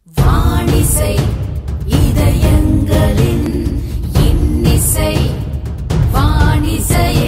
வாணிசை இதயங்களின் இன்னிசை வாணிசையே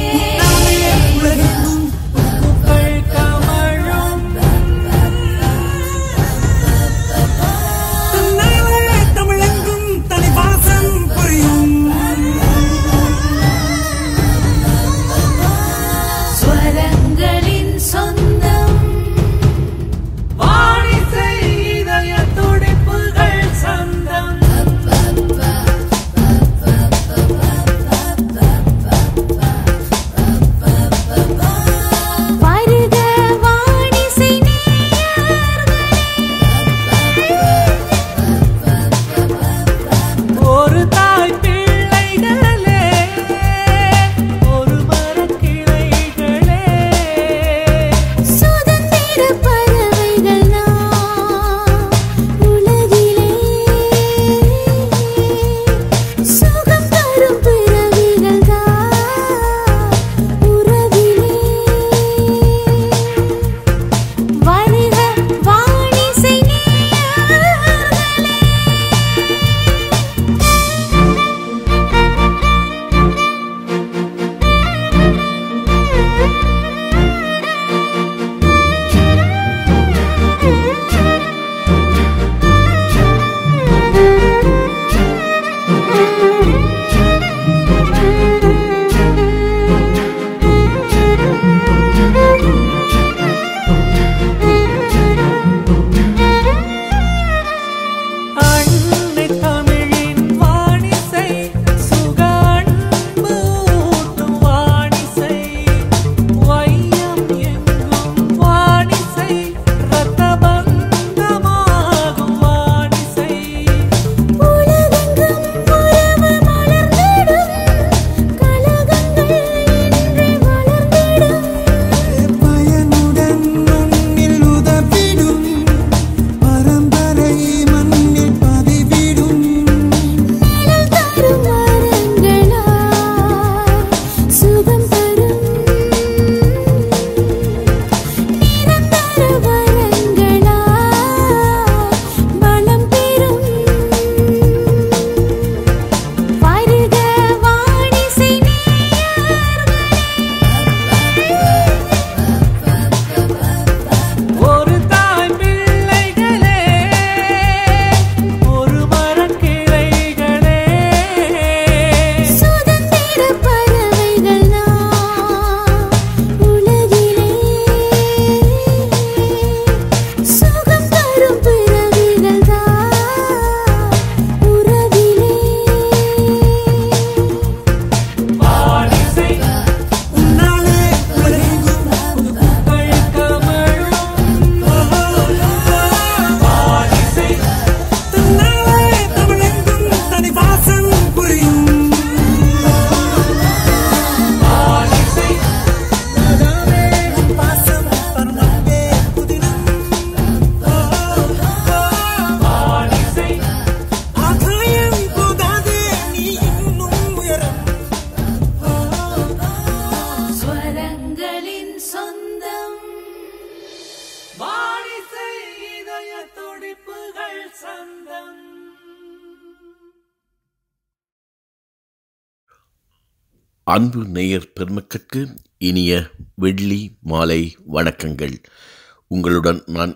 அன்பு நேயர் பெருமக்களுக்கு இனிய வெள்ளி மாலை வணக்கங்கள். உங்களுடன் நான்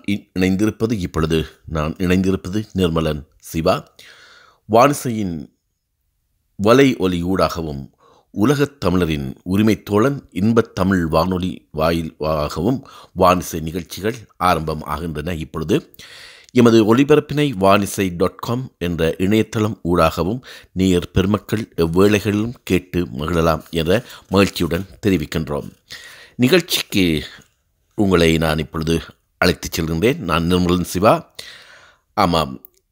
இணைந்திருப்பது நிர்மலன் சிவா. வானிசையின் வலை ஒலி ஊடாகவும் உலகத் தமிழரின் உரிமை தோழன் இன்பத் தமிழ் வானொலி வாயிலாகவும் வானிசை நிகழ்ச்சிகள் ஆரம்பம் ஆகின்றன. இப்பொழுது எமது ஒளிபரப்பினை வானிசை.com என்ற இணையதளம் ஊடாகவும் நேயர் பெருமக்கள் எவ்வேளைகளிலும் கேட்டு மகிழலாம் என்ற மகிழ்ச்சியுடன் தெரிவிக்கின்றோம். நிகழ்ச்சிக்கு உங்களை நான் இப்பொழுது அழைத்துச் செல்கின்றேன். நான் நிர்மலன் சிவா. ஆமாம்,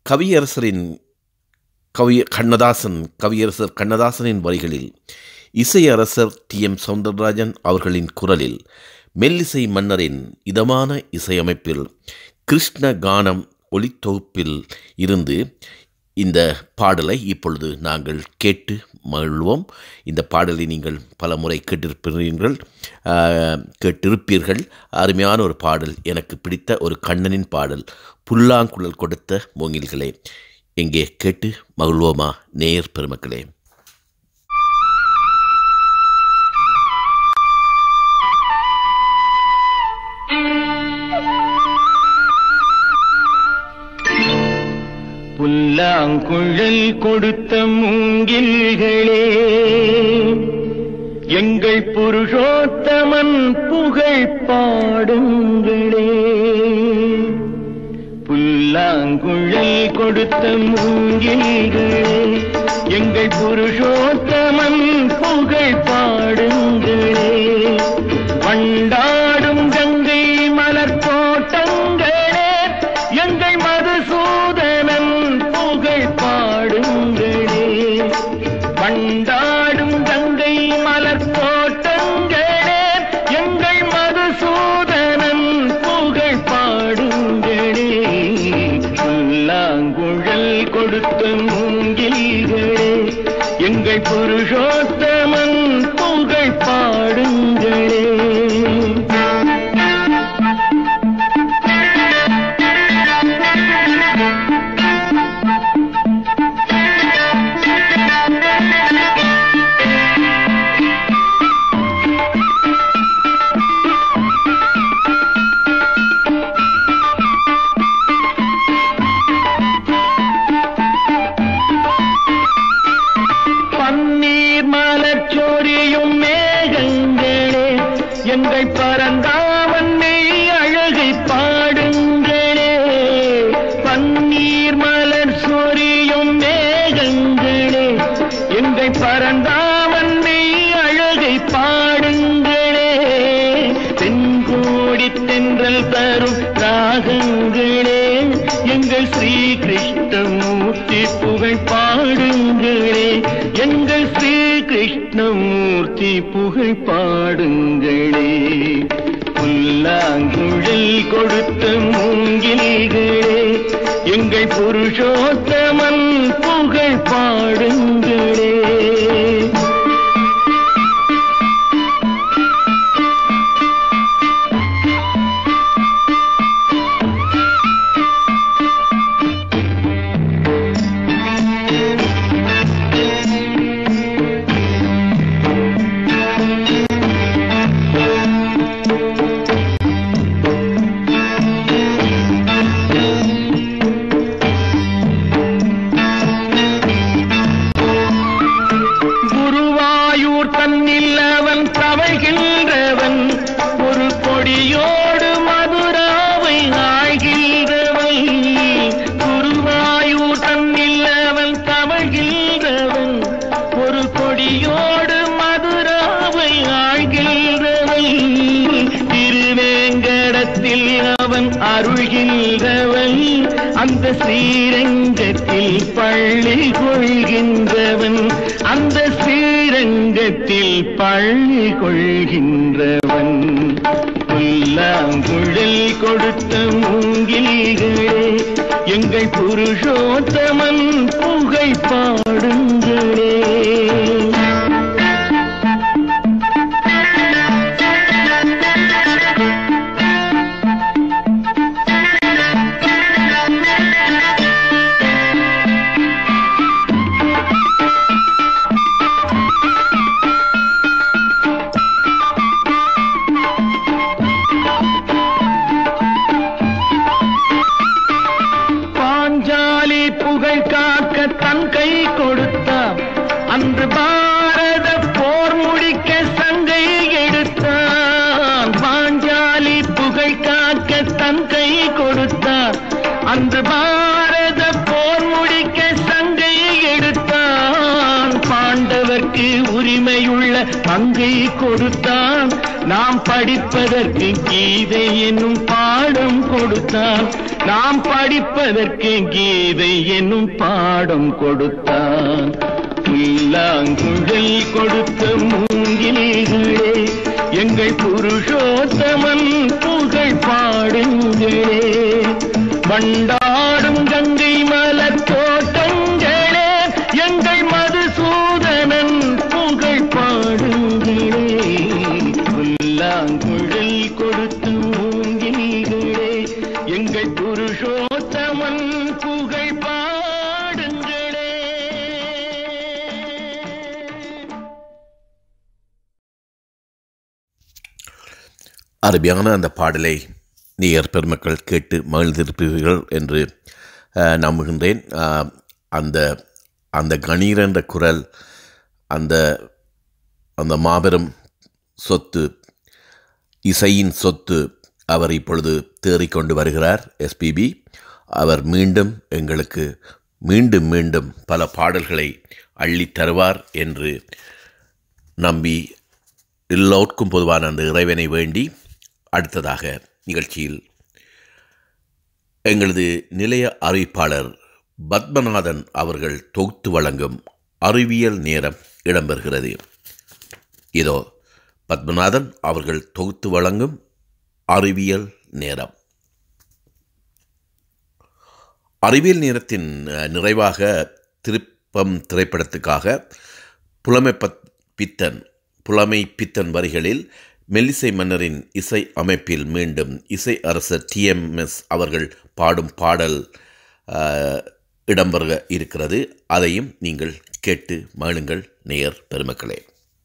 கவியரசர் கண்ணதாசனின் வரிகளில் இசையரசர் TM சௌந்தரராஜன் அவர்களின் குரலில் மெல்லிசை மன்னரின் இதமான இசையமைப்பில் கிருஷ்ண கானம் ஒளித்தொகுப்பில் இருந்து இந்த பாடலை இப்பொழுது நாங்கள் கேட்டு மகிழ்வோம். இந்த பாடலை நீங்கள் பல முறை கேட்டிருப்பீர்கள். அருமையான ஒரு பாடல், எனக்கு பிடித்த ஒரு கண்ணனின் பாடல், புல்லாங்குழல் கொடுத்த மூங்கில்களே. எங்கே கேட்டு மகிழ்வோமா நேயர் பெருமக்களே? புல்லாங்குழல் கொடுத்த மூங்கில்களே, எங்கள் புருஷோத்தமன் புகழ் பாடுங்களே. புல்லாங்குழல் கொடுத்த மூங்கில்களே, எங்கள் புருஷோத்தமன் புகழ் பாடுங்களே. வண்டாடும் கங்கை மலர் தோட்டங்களே, எங்கள் மதுசூதனன் புகழ் பாடுங்களே. வண்டாடும் கங்கை மலர் தோட்டங்களே, எங்கள் மதுசூதனன் புகழ் பாடுங்களே. புல்லாங்குழல் கொடுத்த மூங்கில்களே, எங்கள் புருஷோத்தமன் புகழ் பாடுங்களே. எங்கள் பரந்தாமன் மெய் அழகை பாடுங்களே. பன்னீர் மலர் சொரியும் மேகங்களே, எங்கள் பரந்தாமன் மெய் அழகை பாடுங்களே. தென்கோடி தென்றல் தரும் ராகங்களே, எங்கள் ஸ்ரீ கிருஷ்ணமூர்த்தி புகழ் பாடுங்களே. எங்கள் ஸ்ரீ கிருஷ்ணமூர்த்தி புகழ் பாடுங்களே. புல்லாங்குழல் கொடுத்த மூங்கில்களே, எங்கள் புருஷோத்தமன் புகழ் பாடுங்களே. அவன் அருள்கின்றவன், அந்த ஸ்ரீரங்கத்தில் பள்ளி கொள்கின்றவன். அந்த ஸ்ரீரங்கத்தில் பள்ளி கொள்கின்றவன். புல்லாங்குழல் கொடுத்த மூங்கில்களே, எங்கள் புருஷோத்தமன் புகழ் பாடுங்களே. புகழ் காக்க தன் கை கொடுத்தான், அன்று பாரத போர் முடிக்க சங்கை எடுத்தான். பாஞ்சாலி புகழ் காக்க தன் கை கொடுத்தான், அன்று பாரத போர் முடிக்க சங்கை எடுத்தான். பாண்டவர்க்கு உரிமையுள்ள பங்கை கொடுத்தான், நாம் படிப்பதற்கு கீதை என்னும் பாடம் கொடுத்தான். நாம் படிப்பதற்கு கீதை என்னும் பாடம் கொடுத்தான். புல்லாங்குழல் கொடுத்த மூங்கில்களே, எங்கள் புருஷோத்தமன் புகழ் பாடுங்களே. வண்டாடும் கங்கை மலர் தோட்டங்களே, எங்கள் மதுசூதனன் புருஷோத்தமன் புகழ் பாடுங்களே. அருமையான அந்த பாடலை நேயர் பெருமக்கள் கேட்டு மகிழ்ந்திருப்பீர்கள் என்று நம்புகின்றேன். அந்த அந்த கணீர் என்ற குரல், அந்த அந்த மாபெரும் சொத்து, இசையின் சொத்து அவர் இப்பொழுது தேறிக்கொண்டு வருகிறார். எஸ்பிபி அவர் மீண்டும் எங்களுக்கு மீண்டும் மீண்டும் பல பாடல்களை அள்ளித் தருவார் என்று நம்பி எல்லோருக்கும் பொதுவான அந்த இறைவனை வேண்டி அடுத்ததாக நிகழ்ச்சியில் எங்களது நிலைய அறிவிப்பாளர் பத்மநாதன் அவர்கள் தொகுத்து வழங்கும் அறிவியல் நேரம் இடம்பெறுகிறது. இதோ பத்மநாதன் அவர்கள் தொகுத்து வழங்கும் அறிவியல் நேரம். அறிவியல் நேரத்தின் நிறைவாக திருப்பம் திரைப்படத்துக்காக புலமை பித்தன் வரிகளில் மெல்லிசை மன்னரின் இசை அமைப்பில் மீண்டும் இசை அரசர் TMS அவர்கள் பாடும் பாடல் இடம்பெற இருக்கிறது. அதையும் நீங்கள் கேட்டு மகிழுங்கள் நேயர் பெருமக்களே.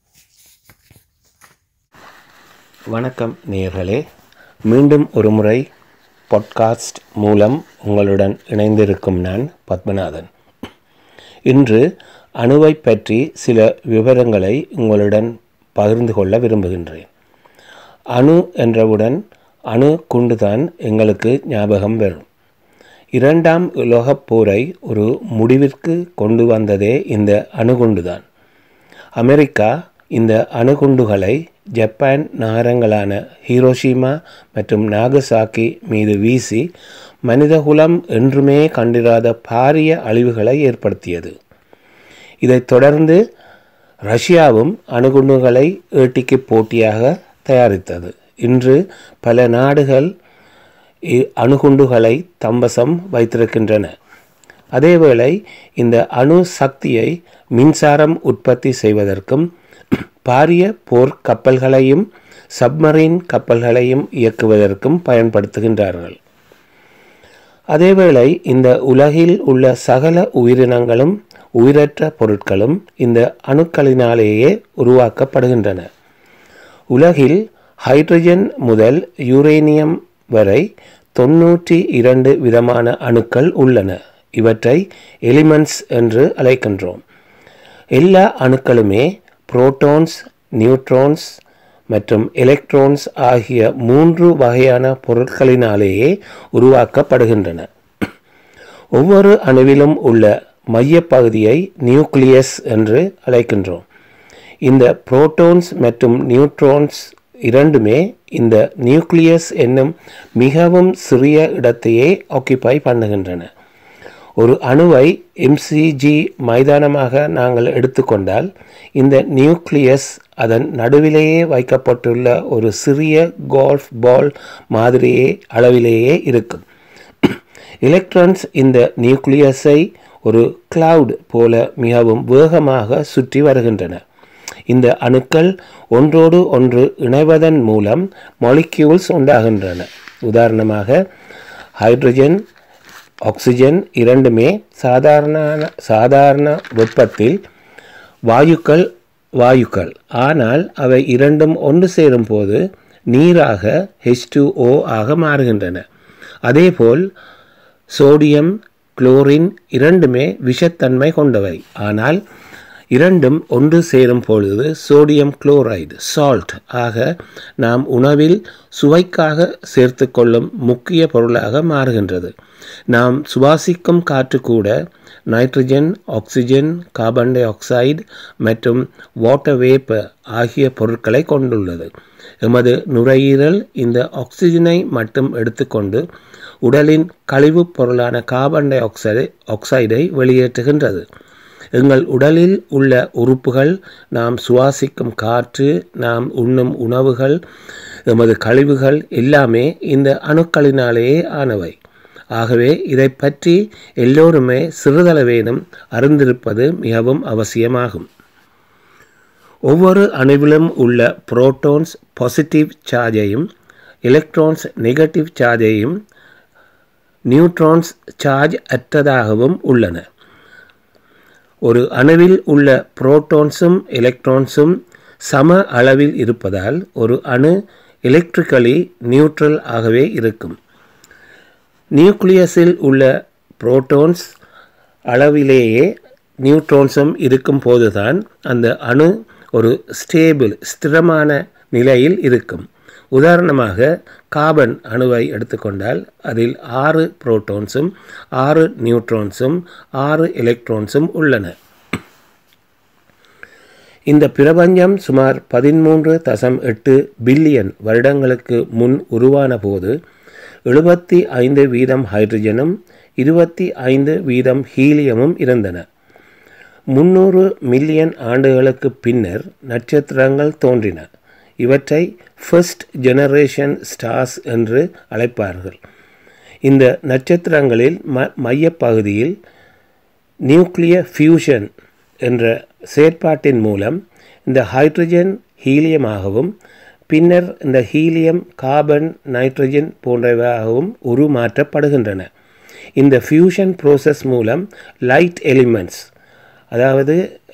வணக்கம் நேயர்களே, மீண்டும் ஒரு முறை பாட்காஸ்ட் மூலம் உங்களுடன் இணைந்திருக்கும் நான் பத்மநாதன். இன்று அணுவை பற்றி சில விவரங்களை உங்களுடன் பகிர்ந்து கொள்ள விரும்புகின்றேன். அணு என்றவுடன் அணு குண்டுதான் எங்களுக்கு ஞாபகம் வரும். இரண்டாம் உலகப் போரை ஒரு முடிவிற்கு கொண்டு வந்ததே இந்த அணுகுண்டுதான். அமெரிக்கா இந்த அணுகுண்டுகளை ஜப்பான் நகரங்களான ஹிரோஷிமா மற்றும் நாகசாக்கி மீது வீசி மனிதகுலம் என்றுமே கண்டிராத பாரிய அழிவுகளை ஏற்படுத்தியது. இதைத் தொடர்ந்து ரஷ்யாவும் அணுகுண்டுகளை ஏட்டிக்கு போட்டியாக தயாரித்தது. இன்று பல நாடுகள் அணுகுண்டுகளை தம்பசம் வைத்திருக்கின்றன. அதேவேளை இந்த அணு சக்தியை மின்சாரம் உற்பத்தி செய்வதற்கும் பாரிய போர் கப்பல்களையும் சப்மரீன் கப்பல்களையும் இயக்குவதற்கும் பயன்படுத்துகின்றார்கள். அதேவேளை இந்த உலகில் உள்ள சகல உயிரினங்களும் உயிரற்ற பொருட்களும் இந்த அணுக்களினாலேயே உருவாக்கப்படுகின்றன. உலகில் ஹைட்ரஜன் முதல் யுரேனியம் வரை 92 விதமான அணுக்கள் உள்ளன. இவற்றை எலிமெண்ட்ஸ் என்று அழைக்கின்றோம். எல்லா அணுக்களுமே புரோட்டான்ஸ், நியூட்ரான்ஸ் மற்றும் எலக்ட்ரான்ஸ் ஆகிய 3 வகையான பொருட்களினாலேயே உருவாக்கப்படுகின்றன. ஒவ்வொரு அணுவிலும் உள்ள மையப்பகுதியை நியூக்ளியஸ் என்று அழைக்கின்றோம். இந்த புரோட்டான்ஸ் மற்றும் நியூட்ரான்ஸ் இரண்டுமே இந்த நியூக்ளியஸ் என்னும் மிகவும் சிறிய இடத்தையே ஆக்கிபை பண்ணுகின்றன. ஒரு அணுவை MCG மைதானமாக நாங்கள் எடுத்துக்கொண்டால் இந்த நியூக்ளியஸ் அதன் நடுவிலேயே வைக்கப்பட்டுள்ள ஒரு சிறிய கோல்ஃப் பால் மாதிரியே அளவிலேயே இருக்கும். எலக்ட்ரான்ஸ் இந்த நியூக்ளியஸை ஒரு கிளவுட் போல மிகவும் வேகமாக சுற்றி வருகின்றன. இந்த அணுக்கள் ஒன்றோடு ஒன்று இணைவதன் மூலம் மாலிக்யூல்ஸ் உண்டாகின்றன. உதாரணமாக ஹைட்ரஜன், ஆக்சிஜன் இரண்டுமே சாதாரண வெப்பத்தில் வாயுக்கள். ஆனால் அவை இரண்டும் ஒன்று சேரும் போது நீராக H2O ஆக மாறுகின்றன. அதேபோல் சோடியம், குளோரின் இரண்டுமே விஷத்தன்மை கொண்டவை. ஆனால் இரண்டும் ஒன்று சேரும் பொழுது சோடியம் குளோரைடு, சால்ட் ஆக நாம் உணவில் சுவைக்காக சேர்த்து கொள்ளும் முக்கிய பொருளாக மாறுகின்றது. நாம் சுவாசிக்கும் காற்று கூட nitrogen, oxygen, carbon dioxide மற்றும் வாட்டர் வேப்பர் ஆகிய பொருட்களை கொண்டுள்ளது. எமது நுரையீரல் இந்த ஆக்சிஜனை மட்டும் எடுத்துக்கொண்டு உடலின் கழிவுப் பொருளான கார்பன் டை ஆக்சைடை வெளியேற்றுகின்றது. எங்கள் உடலில் உள்ள உறுப்புகள், நாம் சுவாசிக்கும் காற்று, நாம் உண்ணும் உணவுகள், எமது கழிவுகள் எல்லாமே இந்த அணுக்களினாலேயே ஆனவை. ஆகவே இதை பற்றி எல்லோருமே சிறிதளவேனும் அறிந்திருப்பது மிகவும் அவசியமாகும். ஒவ்வொரு அணுவிலும் உள்ள புரோட்டான்ஸ் பாசிட்டிவ் சார்ஜையும் எலக்ட்ரான்ஸ் நெகட்டிவ் சார்ஜையும் நியூட்ரான்ஸ் சார்ஜ் அற்றதாகவும் உள்ளன. ஒரு அணுவில் உள்ள புரோட்டான்ஸும் எலக்ட்ரான்ஸும் சம அளவில் இருப்பதால் ஒரு அணு எலக்ட்ரிக்கலி நியூட்ரல் ஆகவே இருக்கும். நியூக்ளியஸில் உள்ள புரோட்டான்ஸ் அளவிலேயே நியூட்ரான்ஸும் இருக்கும் போதுதான் அந்த அணு ஒரு ஸ்திரமான நிலையில் இருக்கும். உதாரணமாக கார்பன் அணுவை எடுத்துக்கொண்டால் அதில் 6 புரோட்டான்ஸும் 6 நியூட்ரான்ஸும் 6 எலக்ட்ரான்ஸும் உள்ளன. இந்த பிரபஞ்சம் சுமார் 13.8 பில்லியன் வருடங்களுக்கு முன் உருவான போது 75% ஹைட்ரஜனும் 25% ஹீலியமும் இருந்தன. 300 மில்லியன் ஆண்டுகளுக்கு பின்னர் நட்சத்திரங்கள் தோன்றின. இவற்றை ஃபர்ஸ்ட் ஜெனரேஷன் ஸ்டார்ஸ் என்று அழைப்பார்கள். இந்த நட்சத்திரங்களில் மையப்பகுதியில் நியூக்ளியர் ஃபியூஷன் என்ற செயற்பாட்டின் மூலம் இந்த ஹைட்ரஜன் ஹீலியமாகவும் பின்னர் இந்த ஹீலியம் கார்பன் நைட்ரஜன் போன்றவையாகவும் உருமாற்றப்படுகின்றன. இந்த ஃபியூஷன் ப்ரோசஸ் மூலம் லைட் எலிமெண்ட்ஸ், அதாவது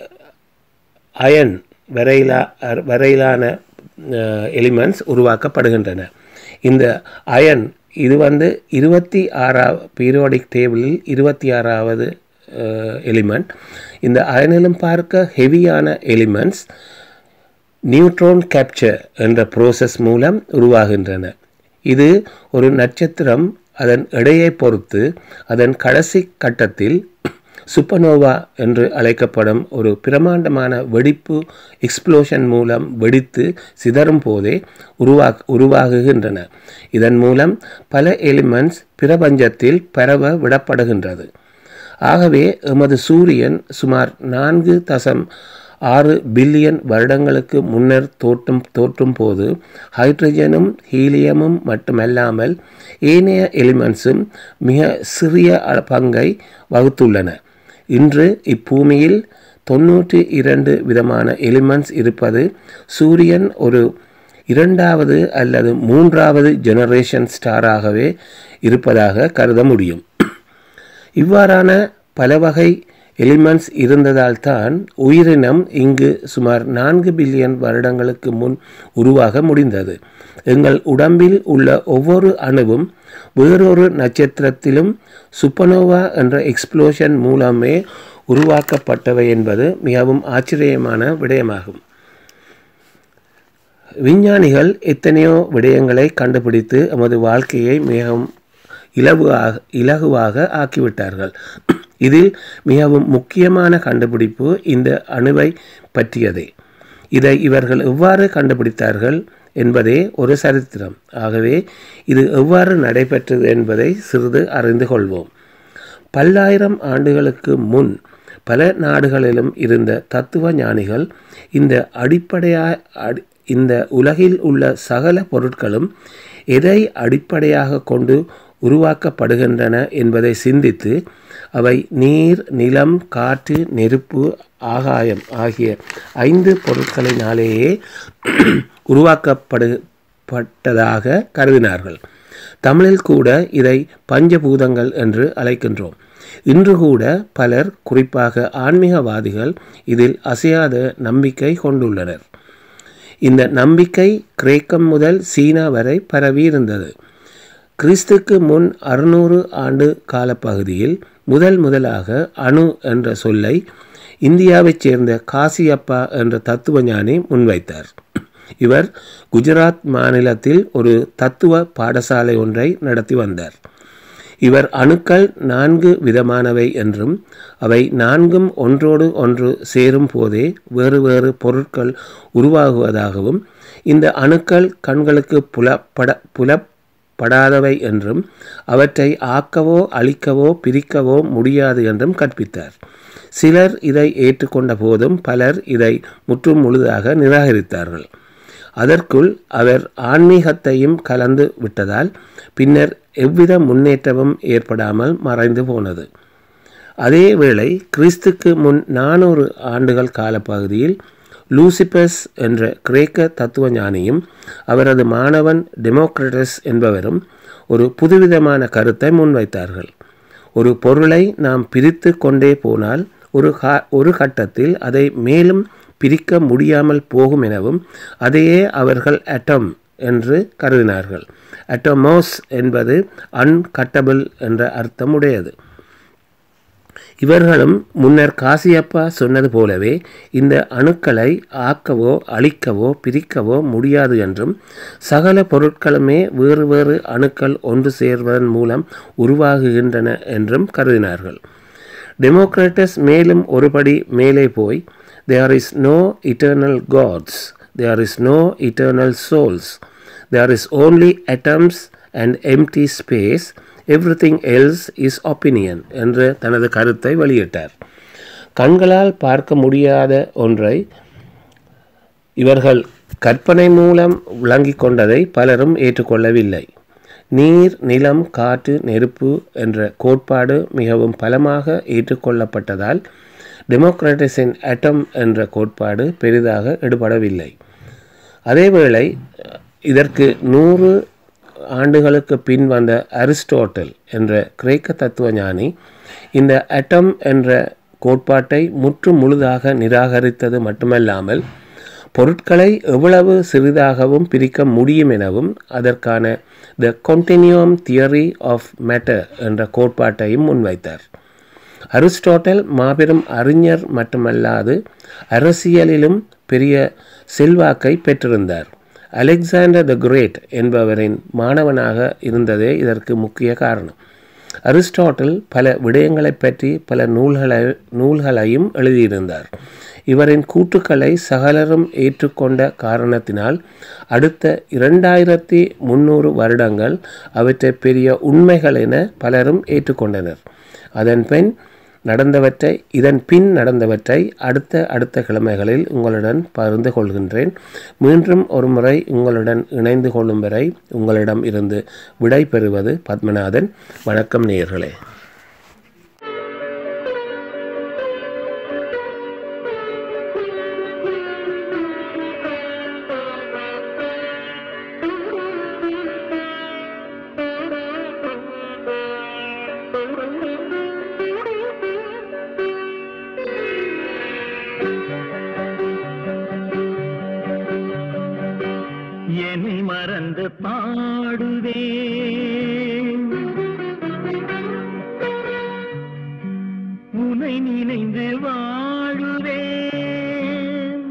அயன் வரையிலான எலிமெண்ட்ஸ் உருவாக்கப்படுகின்றன. இந்த அயன் இது 26வது பீரியாடிக் டேபிளில் 26வது எலிமெண்ட். இந்த அயனிலும் பார்க்க ஹெவியான எலிமெண்ட்ஸ் நியூட்ரான் கேப்சர் என்ற ப்ரோசஸ் மூலம் உருவாகின்றன. இது ஒரு நட்சத்திரம் அதன் எடையை பொறுத்து அதன் கடைசி கட்டத்தில் சூப்பர்னோவா என்று அழைக்கப்படும் ஒரு பிரமாண்டமான வெடிப்பு எக்ஸ்ப்ளோஷன் மூலம் வெடித்து சிதறும் போதே உருவாகுகின்றன. இதன் மூலம் பல எலிமெண்ட்ஸ் பிரபஞ்சத்தில் பரவ விடப்படுகின்றது. ஆகவே எமது சூரியன் சுமார் 4.6 பில்லியன் வருடங்களுக்கு முன்னர் தோற்றும் போது ஹைட்ரஜனும் ஹீலியமும் மட்டுமல்லாமல் ஏனைய எலிமெண்ட்ஸும் மிக சிறிய பங்கை வகுத்துள்ளன. இன்று இப்பூமியில் 92 விதமான எலிமெண்ட்ஸ் இருப்பது சூரியன் ஒரு 2வது அல்லது 3வது ஜெனரேஷன் ஸ்டாராகவே இருப்பதாக கருத முடியும். இவ்வாறான பல வகை எலிமெண்ட்ஸ் இருந்ததால் தான் உயிரினம் இங்கு சுமார் 4 பில்லியன் வருடங்களுக்கு முன் உருவாக முடிந்தது. எங்கள் உடம்பில் உள்ள ஒவ்வொரு அணுவும் வேறொரு நட்சத்திரத்திலும் சூப்பர்னோவா என்ற எக்ஸ்ப்ளோஷன் மூலமே உருவாக்கப்பட்டவை என்பது மிகவும் ஆச்சரியமான விடயமாகும். விஞ்ஞானிகள் எத்தனையோ விடயங்களை கண்டுபிடித்து நமது வாழ்க்கையை மிகவும் இலகுவாக ஆக்கிவிட்டார்கள். இதில் மிகவும் முக்கியமான கண்டுபிடிப்பு இந்த அணுவை பற்றியதே. இதை இவர்கள் எவ்வாறு கண்டுபிடித்தார்கள் என்பதே ஒரு சரித்திரம். ஆகவே இது எவ்வாறு நடைபெற்றது என்பதை சிறிது அறிந்து கொள்வோம். பல்லாயிரம் ஆண்டுகளுக்கு முன் பல நாடுகளிலும் இருந்த தத்துவ ஞானிகள் இந்த உலகில் உள்ள சகல பொருட்களும் எதை அடிப்படையாக கொண்டு உருவாக்கப்படுகின்றன என்பதை சிந்தித்து அவை நீர், நிலம், காற்று, நெருப்பு, ஆகாயம் ஆகிய 5 பொருட்களினாலேயே உருவாக்கப்பட்டதாக கருதினார்கள். தமிழில் கூட இதை பஞ்சபூதங்கள் என்று அழைக்கின்றோம். இன்று கூட பலர், குறிப்பாக ஆன்மீகவாதிகள், இதில் அசையாத நம்பிக்கை கொண்டுள்ளனர். இந்த நம்பிக்கை கிரேக்கம் முதல் சீனா வரை பரவியிருந்தது. கிறிஸ்துக்கு முன் 600 ஆண்டு காலப்பகுதியில் முதலாக அணு என்ற சொல்லை இந்தியாவைச் சேர்ந்த காசியப்பா என்ற தத்துவஞானி முன்வைத்தார். இவர் குஜராத் மாநிலத்தில் ஒரு தத்துவ பாடசாலை ஒன்றை நடத்தி வந்தார். இவர் அணுக்கள் 4 விதமானவை என்றும் அவை 4ம் ஒன்றோடு ஒன்று சேரும் போதே வேறு வேறு பொருட்கள் உருவாகுவதாகவும் இந்த அணுக்கள் கண்களுக்கு புலப்படாதவை என்றும் அவற்றை ஆக்கவோ அழிக்கவோ பிரிக்கவோ முடியாது என்றும் கற்பித்தார். சிலர் இதை ஏற்றுக்கொண்ட போதும் பலர் இதை முற்றும் முழுதாக நிராகரித்தார்கள். அதற்குள் அவர் ஆன்மீகத்தையும் கலந்து விட்டதால் பின்னர் எவ்வித முன்னேற்றமும் ஏற்படாமல் மறைந்து போனது. அதேவேளை கிறிஸ்துக்கு முன் 400 ஆண்டுகள் காலப்பகுதியில் லூசிபஸ் என்ற கிரேக்க தத்துவஞானியும் அவரது மாணவன் டெமோக்ரிட்டஸ் என்பவரும் ஒரு புதுவிதமான கருத்தை முன்வைத்தார்கள். ஒரு பொருளை நாம் பிரித்து கொண்டே போனால் ஒரு கட்டத்தில் அதை மேலும் பிரிக்க முடியாமல் போகும் எனவும் அதையே அவர்கள் அட்டம் என்று கருதினார்கள். அட்டோமோஸ் என்பது அன்கட்டபிள் என்ற அர்த்தமுடையது. இவர்களும் முன்னர் காசியப்பா சொன்னது போலவே இந்த அணுக்களை ஆக்கவோ அழிக்கவோ பிரிக்கவோ முடியாது என்றும் சகல பொருட்களுமே வேறு வேறு அணுக்கள் ஒன்று சேர்வதன் மூலம் உருவாகுகின்றன என்றும் கருதினார்கள். டெமோக்ரட்டஸ் மேலும் ஒருபடி மேலே போய் there is no eternal gods, there is no eternal souls, there is only atoms and empty space, everything else is opinion என்று தனது கருத்தை வெளியிட்டார். கண்களால் பார்க்க முடியாத ஒன்றை இவர்கள் கற்பனை மூலம் விளங்கிக் கொண்டதை பலரும் ஏற்றுக்கொள்ளவில்லை. நீர், நிலம், காற்று, நெருப்பு என்ற கோட்பாடு மிகவும் பலமாக ஏற்றுக்கொள்ளப்பட்டதால் டெமோக்ரட்டஸின் அட்டம் என்ற கோட்பாடு பெரிதாக எடுபடவில்லை. அதேவேளை இதற்கு 100 ஆண்டுகளுக்கு பின் வந்த அரிஸ்டோட்டல் என்ற கிரேக்க தத்துவ ஞானி இந்த அட்டம் என்ற கோட்பாட்டை முற்று முழுதாக நிராகரித்தது மட்டுமல்லாமல் பொருட்களை எவ்வளவு சிறிதாகவும் பிரிக்க முடியும் எனவும் அதற்கான the continuum theory of matter என்ற கோட்பாட்டையும் முன்வைத்தார். அரிஸ்டோட்டல் மாபெரும் அறிஞர் மட்டுமல்லாது அரசியலிலும் பெரிய செல்வாக்கை பெற்றிருந்தார். அலெக்சாண்டர் த கிரேட் என்பவரின் மாணவனாக இருந்ததே இதற்கு முக்கிய காரணம். அரிஸ்டாட்டில் பல விடயங்களை பற்றி பல நூல்களையும் எழுதியிருந்தார். இவரின் கூற்றுக்களை சகலரும் ஏற்றுக்கொண்ட காரணத்தினால் அடுத்த 2300 வருடங்கள் அவற்றை பெரிய உண்மைகள் என பலரும் ஏற்றுக்கொண்டனர். இதன் பின் நடந்தவற்றை அடுத்த கிழமைகளில் உங்களுடன் பகிர்ந்து கொள்கின்றேன். மீண்டும் ஒரு முறை உங்களுடன் இணைந்து கொள்ளும் வரை உங்களிடம் இருந்து விடை பெறுவது பத்மநாதன். வணக்கம் நேயர்களே. என்னை மறந்து பாடுவேன், உன்னை நினைந்து வாழுவேன்,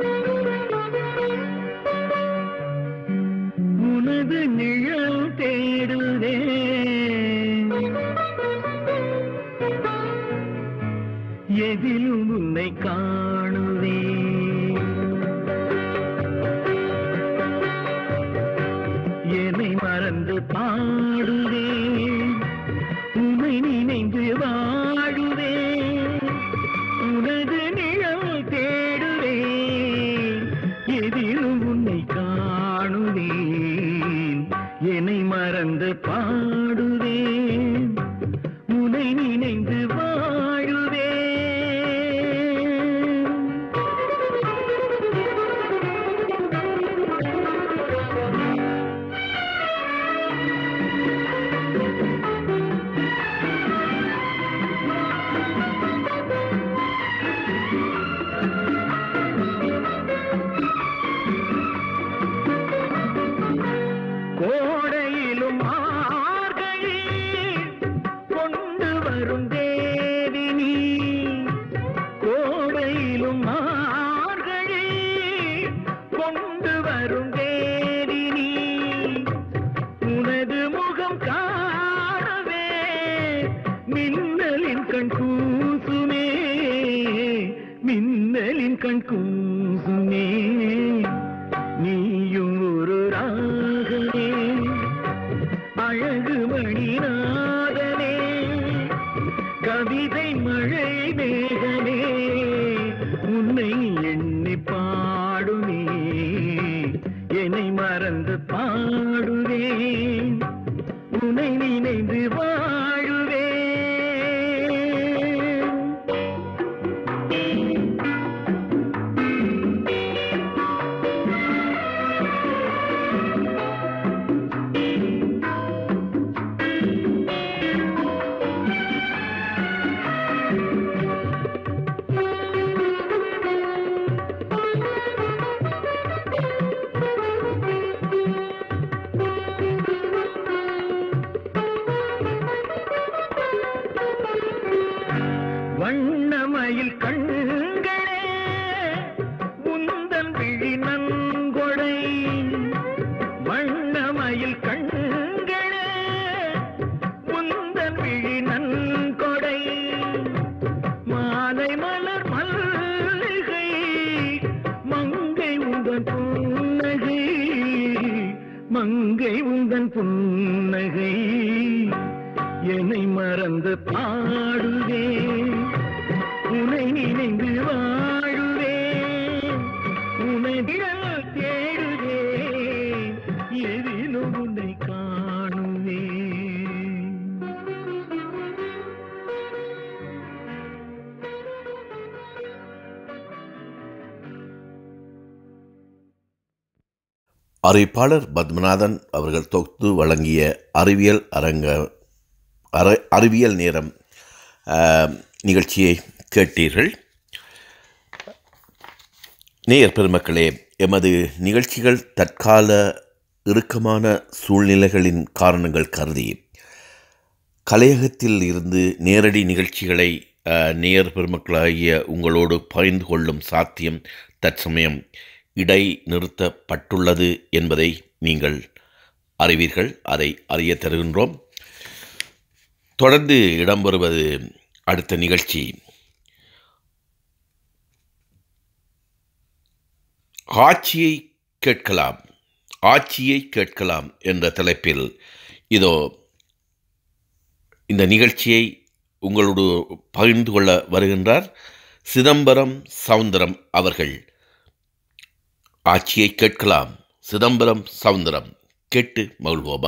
உனது நிழல் தேடுவேன், எதிலும் உன்னை காணுவேன். என்னை மறந்து பாடுவேன், உன்னை நினைந்து வாழுவேன், உனது நிழல் தேடுவேன், எதிலும் உன்னை காணுவேன். என்னை மறந்து பாடுவேன், உன்னை நினைந்து வாழுவேன். கோடையிலும் மார்கழி கொண்டு வரும் தேவி நீ, கோடையிலும் மார்கழி கொண்டு வரும் தேவி நீ, உனது முகம் காணவே மின்னலின் கண் கூசுமே, மின்னலின் கண் கூசுமே. நீயும் ஒரு ராகமே, அழகு மணிநாதனே, கவிதை மழை மேகமே, உன்னை எண்ணி பாடுமே. என்னை மறந்து பாடுவேன், உன்னை நினைந்து வாழுவேன். வண்ணமயில் கண்களே உந்தன் விழி நன்கொடை, வண்ணமயில் கண்களே உந்தன் விழி நன்கொடை, மாலை மலர் மல்லிகை மங்கை உந்தன் புன்னகை, மங்கை உந்தன் புன்னகை, என்னை மறந்து பாடுவேன், உன்னை நினைந்து வாழுவேன், உன்னை விரல் தேடுவேன், எதிலும் உன்னை காணுவேன். அறிவிப்பாளர் பத்மநாதன் அவர்கள் தொகுத்து வழங்கிய அறிவியல் நேரம் நிகழ்ச்சியை கேட்டீர்கள். நேயர் பெருமக்களே, எமது நிகழ்ச்சிகள் தற்கால இறுக்கமான சூழ்நிலைகளின் காரணங்கள் கருதி கலையகத்தில் இருந்து நேரடி நிகழ்ச்சிகளை நேயர் பெருமக்களாகிய உங்களோடு பகிர்ந்து கொள்ளும் சாத்தியம் தற்சமயம் இடைநிறுத்தப்பட்டுள்ளது என்பதை நீங்கள் அறிவீர்கள். அதை அறிய தருகின்றோம். தொடர்ந்து இடம்பெறுவது அடுத்த நிகழ்ச்சி ஆட்சியை கேட்கலாம் என்ற தலைப்பில் இதோ இந்த நிகழ்ச்சியை உங்களோடு பகிர்ந்து கொள்ள வருகின்றார் சிதம்பரம் சவுந்தரம் அவர்கள். ஆட்சியை கேட்கலாம், சிதம்பரம் சவுந்தரம். கேட்டு மகிழ்வோமா?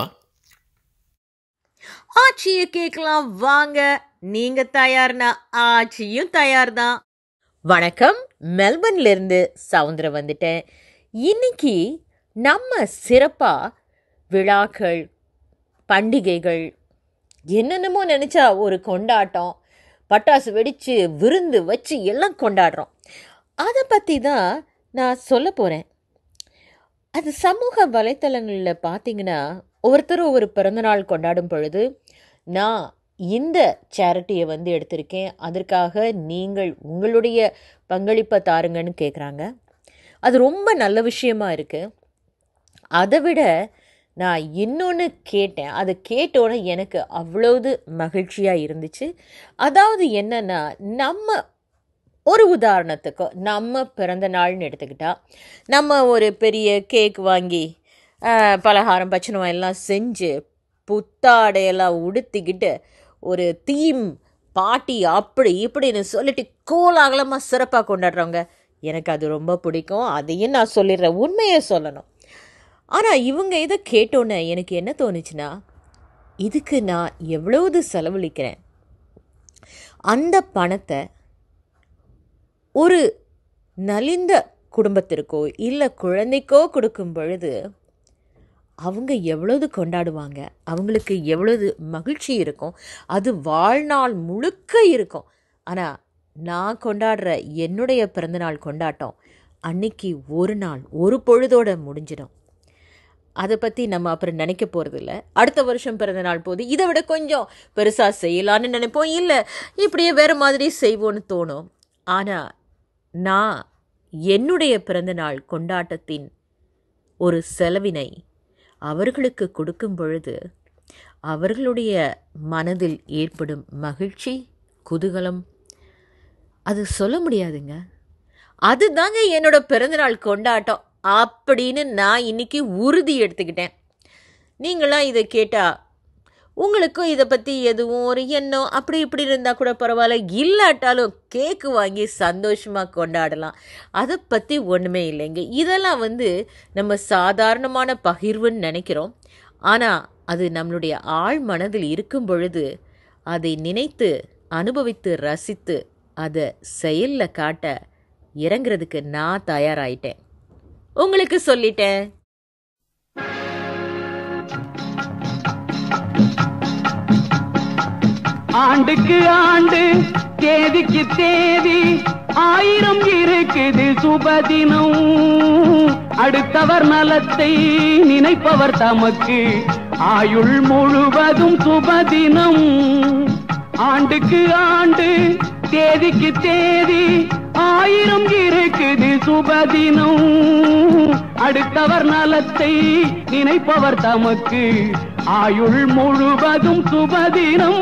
ஆட்சியை கேட்கலாம் வாங்க. நீங்க தயார்னா ஆட்சியும் தயார்தான். வணக்கம், மெல்பர்ன்ல இருந்து சவுந்தரம் வந்துட்டேன். இன்னைக்கு நம்ம சிறப்பா விழாக்கள், பண்டிகைகள், என்னென்னமோ நினைச்சா ஒரு கொண்டாட்டம், பட்டாசு வெடிச்சு விருந்து வச்சு எல்லாம் கொண்டாடுறோம். அதை பற்றி தான் நான் சொல்ல போகிறேன். அது சமூக வலைத்தளங்களில் பார்த்தீங்கன்னா ஒவ்வொருத்தரும் ஒரு பிறந்தநாள் கொண்டாடும் பொழுது நான் இந்த சேரிட்டியை எடுத்திருக்கேன், அதற்காக நீங்கள் உங்களுடைய பங்களிப்பை தாருங்கன்னு கேட்குறாங்க. அது ரொம்ப நல்ல விஷயமா இருக்குது. அதை விட நான் இன்னொன்று கேட்டேன். அது கேட்டோன்னே எனக்கு அவ்வளவு மகிழ்ச்சியாக இருந்துச்சு. அதாவது என்னென்னா, நம்ம ஒரு உதாரணத்துக்கு நம்ம பிறந்த நாள்னு எடுத்துக்கிட்டால் நம்ம ஒரு பெரிய கேக் வாங்கி பலகாரம் பச்சனம் எல்லாம் செஞ்சு புத்தாடையெல்லாம் உடுத்திக்கிட்டு ஒரு தீம் பாட்டி அப்படி இப்படின்னு சொல்லிட்டு கோலாகலமாக சிறப்பாக கொண்டாடுறவங்க எனக்கு அது ரொம்ப பிடிக்கும். அதையும் நான் சொல்லிடுறேன், உண்மையை சொல்லணும். ஆனால் இவங்க இதை கேட்டோன்னே எனக்கு என்ன தோணுச்சுன்னா, இதுக்கு நான் எவ்வளவு செலவழிக்கிறேன், அந்த பணத்தை ஒரு நலிந்த குடும்பத்திற்கோ இல்லை குழந்தைக்கோ கொடுக்கும் பொழுது அவங்க எவ்வளவு கொண்டாடுவாங்க, அவங்களுக்கு எவ்வளவு மகிழ்ச்சி இருக்கும், அது வாழ்நாள் முழுக்க இருக்கும். ஆனால் நான் கொண்டாடுற என்னுடைய பிறந்தநாள் கொண்டாட்டம் அன்னைக்கு ஒரு நாள் ஒரு பொழுதோடு முடிஞ்சிடும். அதை பற்றி நம்ம அப்புறம் நினைக்க போகிறதில்ல. அடுத்த வருஷம் பிறந்தநாள் போது இதை விட கொஞ்சம் பெருசாக செய்யலான்னு நினைப்போம், இல்லை இப்படியே வேறு மாதிரி செய்வோன்னு தோணும். ஆனால் நான் என்னுடைய பிறந்தநாள் கொண்டாட்டத்தின் ஒரு செலவினை அவர்களுக்கு கொடுக்கும் பொழுது அவர்களுடைய மனதில் ஏற்படும் மகிழ்ச்சி, குதூகலம், அது சொல்ல முடியாதுங்க. அதுதாங்க என்னோட பிறந்தநாள் கொண்டாட்டம் அப்படின்னு நான் இன்னைக்கு உறுதி எடுத்துக்கிட்டேன். நீங்களாம் இதை கேட்டால் உங்களுக்கும் இதை பற்றி எதுவும் ஒரு எண்ணம் அப்படி இப்படி இருந்தால் கூட பரவாயில்ல, இல்லாட்டாலும் கேக்கு வாங்கி சந்தோஷமாக கொண்டாடலாம். அதை பற்றி ஒன்றுமே இல்லைங்க. இதெல்லாம் நம்ம சாதாரணமான பகிர்வுன்னு நினைக்கிறோம். ஆனால் அது நம்மளுடைய ஆழ் மனதில் இருக்கும் பொழுது அதை நினைத்து அனுபவித்து ரசித்து அதை செயலில் காட்ட இறங்குறதுக்கு நான் தயாராயிட்டேன். உங்களுக்கு சொல்லிட்டேன். ஆண்டுக்கு ஆண்டு தேதிக்கு தேதி 1000 இருக்குது சுபதினம். அடுத்தவர் நலத்தை நினைப்பவர் தமக்கு ஆயுள் முழுவதும் சுபதினம். ஆண்டுக்கு ஆண்டு தேதிக்கு தேதி 1000 இருக்குது சுபதினம் அடுத்தவர் நலத்தை நினைப்பவர் தமக்கு ஆயுள் முழுவதும் சுபதினம்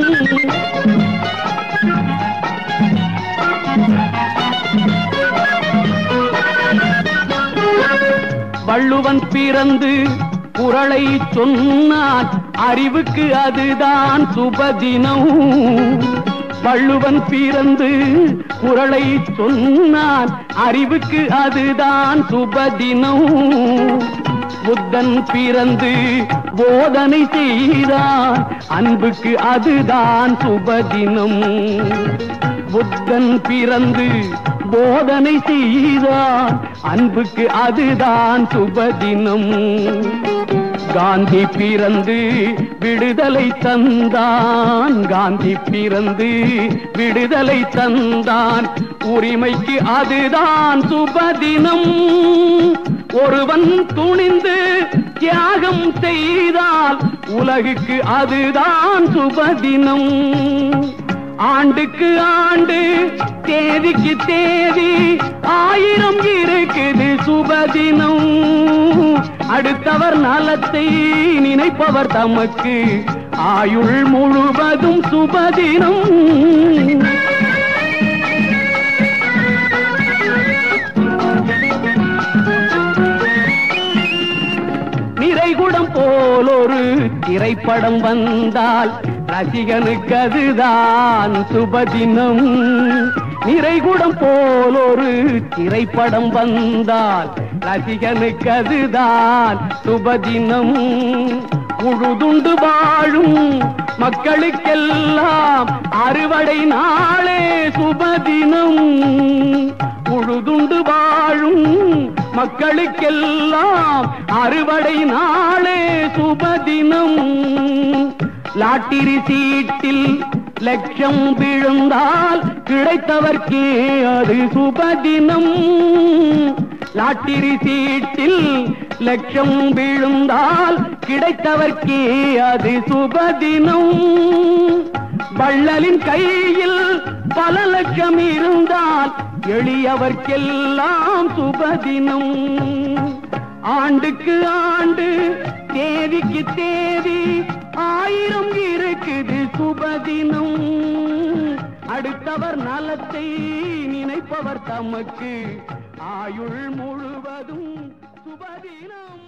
வள்ளுவன் பிறந்து குறளை சொன்னான் அறிவுக்கு அதுதான் சுபதினம் வள்ளுவன் பிறந்து குறளை சொன்னான் அறிவுக்கு அதுதான் சுபதினம் புத்தன் பிறந்து போதனை செய்தான் அன்புக்கு அதுதான் சுபதினம் புத்தன் பிறந்து போதனை செய்தான் அன்புக்கு அதுதான் சுபதினம் காந்தி பிறந்து விடுதலை தந்தான் காந்தி பிறந்து விடுதலை தந்தான் உரிமைக்கு அதுதான் சுபதினம் ஒருவன் துணிந்து தியாகம் செய்தால் உலகுக்கு அதுதான் சுபதினம் ஆண்டுக்கு ஆண்டு தேதிக்கு தேதி 1000 இருக்குது சுபதினம் அடுத்தவர் நலத்தை நினைப்பவர் தமக்கு ஆயுள் முழுவதும் சுபதினம் நிறைகுடம் போல் ஒரு திரைப்படம் வந்தால் ரசிகனுக்கு அதுதான் சுபதினம் நிறைகுடம் போல் ஒரு திரைப்படம் வந்தால் ரசிகனுக்கு அதுதான் சுபதினம் உழுதுண்டு வாழும் மக்களுக்கெல்லாம் அறுவடை நாளே சுபதினம் உழுதுண்டு வாழும் மக்களுக்கெல்லாம் அறுவடை நாளே சுபதினம் லாட்டரி சீட்டில் லட்சம் விழுந்தால் கிடைத்தவர்க்கே அது சுபதினம் லாட்டரி சீட்டில் லட்சம் விழுந்தால் கிடைத்தவர்க்கே அது சுபதினம் வள்ளலின் கையில் பல லட்சம் இருந்தால் எளியவர்க்கெல்லாம் சுபதினம் ஆண்டுக்கு ஆண்டு தேதிக்கு தேதி 1000 இருக்குது சுபதினம் அடுத்தவர் நலத்தை நினைப்பவர் தமக்கு ஆயுள் முழுவதும் சுபதினம்.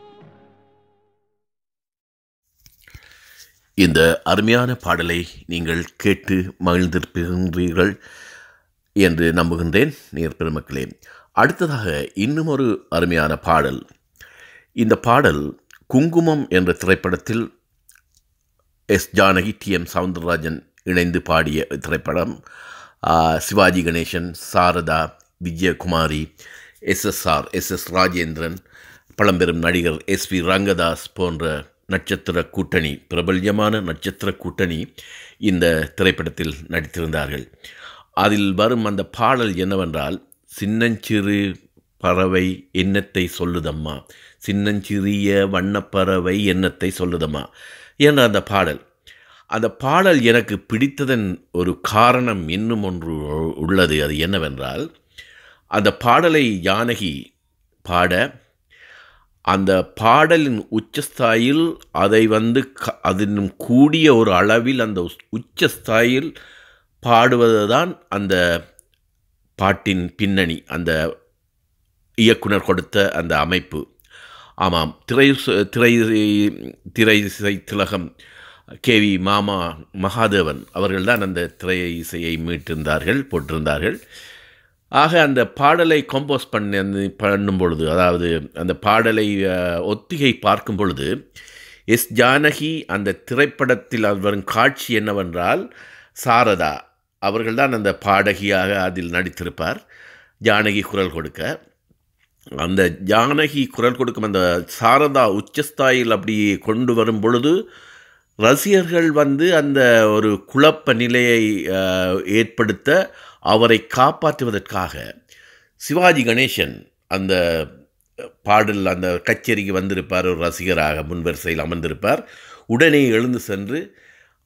இந்த அருமையான பாடலை நீங்கள் கேட்டு மகிழ்ந்திருப்பீர்கள் என்று நம்புகின்றேன் நேர் பெருமக்களே. அடுத்ததாக இன்னும் ஒரு அருமையான பாடல். இந்த பாடல் குங்குமம் என்ற திரைப்படத்தில் எஸ் ஜானகி டி.எம். சவுந்தரராஜன் இணைந்து பாடிய திரைப்படம். சிவாஜி கணேசன், சாரதா, விஜயகுமாரி, எஸ்.எஸ். ராஜேந்திரன், பழம்பெரும் நடிகர் எஸ்.வி. ரங்கதாஸ் போன்ற நட்சத்திர கூட்டணி, பிரபல்யமான நட்சத்திர கூட்டணி இந்த திரைப்படத்தில் நடித்திருந்தார்கள். அதில் வரும் அந்த பாடல் என்னவென்றால், சின்னஞ்சிறு பறவை என்னத்தை சொல்லுதம்மா, சின்னஞ்சிறிய வண்ணப்பறவை என்னத்தை சொல்லுதம்மா என்ற அந்த பாடல். அந்த பாடல் எனக்கு பிடித்ததன் ஒரு காரணம் இன்னும் ஒன்று உள்ளது. அது என்னவென்றால், அந்த பாடலை ஜானகி பாட, அந்த பாடலின் உச்சஸ்தாயில் அதை அதனும் கூடிய ஒரு அளவில் அந்த உச்சஸ்தாயில் பாடுவதுதான் அந்த பாட்டின் பின்னணி, அந்த இயக்குனர் கொடுத்த அந்த அமைப்பு. ஆமாம், திரை இசை திலகம் கேவி மாமா மகாதேவன் அவர்கள்தான் அந்த திரை இசையை போட்டிருந்தார்கள். ஆக அந்த பாடலை கம்போஸ் பண்ணும் பொழுது, அதாவது அந்த பாடலை ஒத்திகை பார்க்கும் பொழுது, எஸ் ஜானகி அந்த திரைப்படத்தில் வரும் காட்சி என்னவென்றால், சாரதா அவர்கள்தான் அந்த பாடகியாக அதில் நடித்திருப்பார். ஜானகி குரல் கொடுக்க, அந்த ஜானகி குரல் கொடுக்கும் அந்த சாரதா உச்சஸ்தாயில் அப்படி கொண்டு வரும் பொழுது ரசிகர்கள் அந்த ஒரு குழப்ப நிலையை ஏற்படுத்த, அவரை காப்பாற்றுவதற்காக சிவாஜி கணேசன் அந்த பாடல் அந்த கச்சேரிக்கு வந்திருப்பார். ஒரு ரசிகராக முன்வரிசையில் அமர்ந்திருப்பார். உடனே எழுந்து சென்று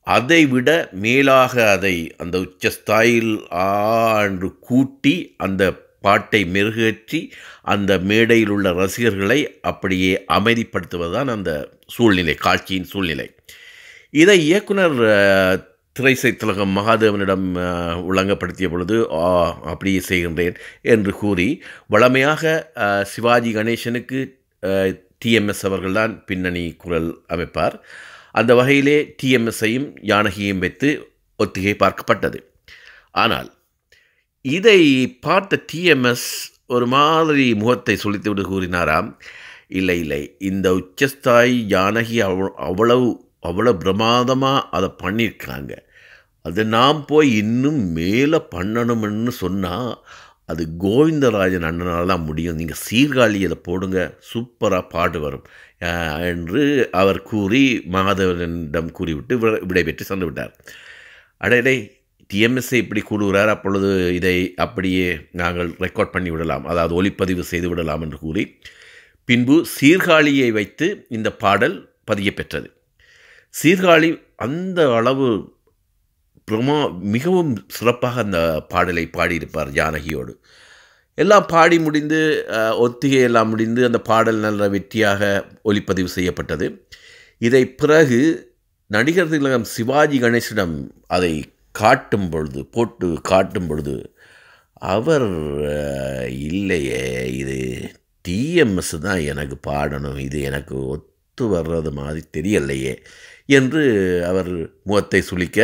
அதைவிட மேலாக அதை அந்த உச்சஸ்தாயில் என்று கூட்டி அந்த பாட்டை மெருகேற்றி அந்த மேடையில் உள்ள ரசிகர்களை அப்படியே அமைதிப்படுத்துவதுதான் அந்த சூழ்நிலை, காட்சியின் சூழ்நிலை. இதை இயக்குனர் திரைசை திலகம் மகாதேவனிடம் விளங்கப்படுத்திய பொழுது அப்படியே செய்கின்றேன் என்று கூறி, வழமையாக சிவாஜி கணேசனுக்கு டிஎம்எஸ் அவர்கள்தான் பின்னணி குரல் அமைப்பார். அந்த வகையிலே டிஎம்எஸ்ஸையும் ஜானகியையும் வைத்து ஒத்திகை பார்க்கப்பட்டது. ஆனால் இதை பார்த்த டிஎம்எஸ் ஒரு மாதிரி முகத்தை சுளித்துவிட்டு கூறினாராம், இல்லை இல்லை, இந்த உச்சஸ்தாய் ஜானகி அவ்வளவு பிரமாதமாக அதை பண்ணியிருக்காங்க, அது நாம் போய் இன்னும் மேலே பண்ணணும்னு சொன்னால் அது கோவிந்தராஜன் அண்ணனால் தான் முடியும், நீங்கள் சீர்காழி அதை போடுங்க, சூப்பராக பாடு வரும் என்று அவர் கூறி மகாதேவனிடம் கூறிவிட்டு விடைபெற்று சென்று விட்டார். அடையடை, டிஎம்எஸ்ஐ இப்படி கூறுகிறார், அப்பொழுது இதை அப்படியே நாங்கள் ரெக்கார்ட் பண்ணி விடலாம், அதாவது ஒளிப்பதிவு செய்து விடலாம் என்று கூறி பின்பு சீர்காழியை வைத்து இந்த பாடல் பதிய பெற்றது. சீர்காழி அந்த அளவு மிகவும் சிறப்பாக அந்த பாடலை பாடியிருப்பார் ஜானகியோடு. எல்லாம் பாடி முடிந்து ஒத்திகை எல்லாம் முடிந்து அந்த பாடல் நல்ல வெற்றியாக ஒளிப்பதிவு செய்யப்பட்டது. இதை பிறகு நடிகர் திலகம் சிவாஜி கணேசனிடம் அதை போட்டு காட்டும் பொழுது அவர், இல்லையே, இது டிஎம்எஸ் தான் எனக்கு பாடணும், இது எனக்கு ஒத்து வர்றது மாதிரி தெரியலையே என்று அவர் முகத்தை சுளிக்க,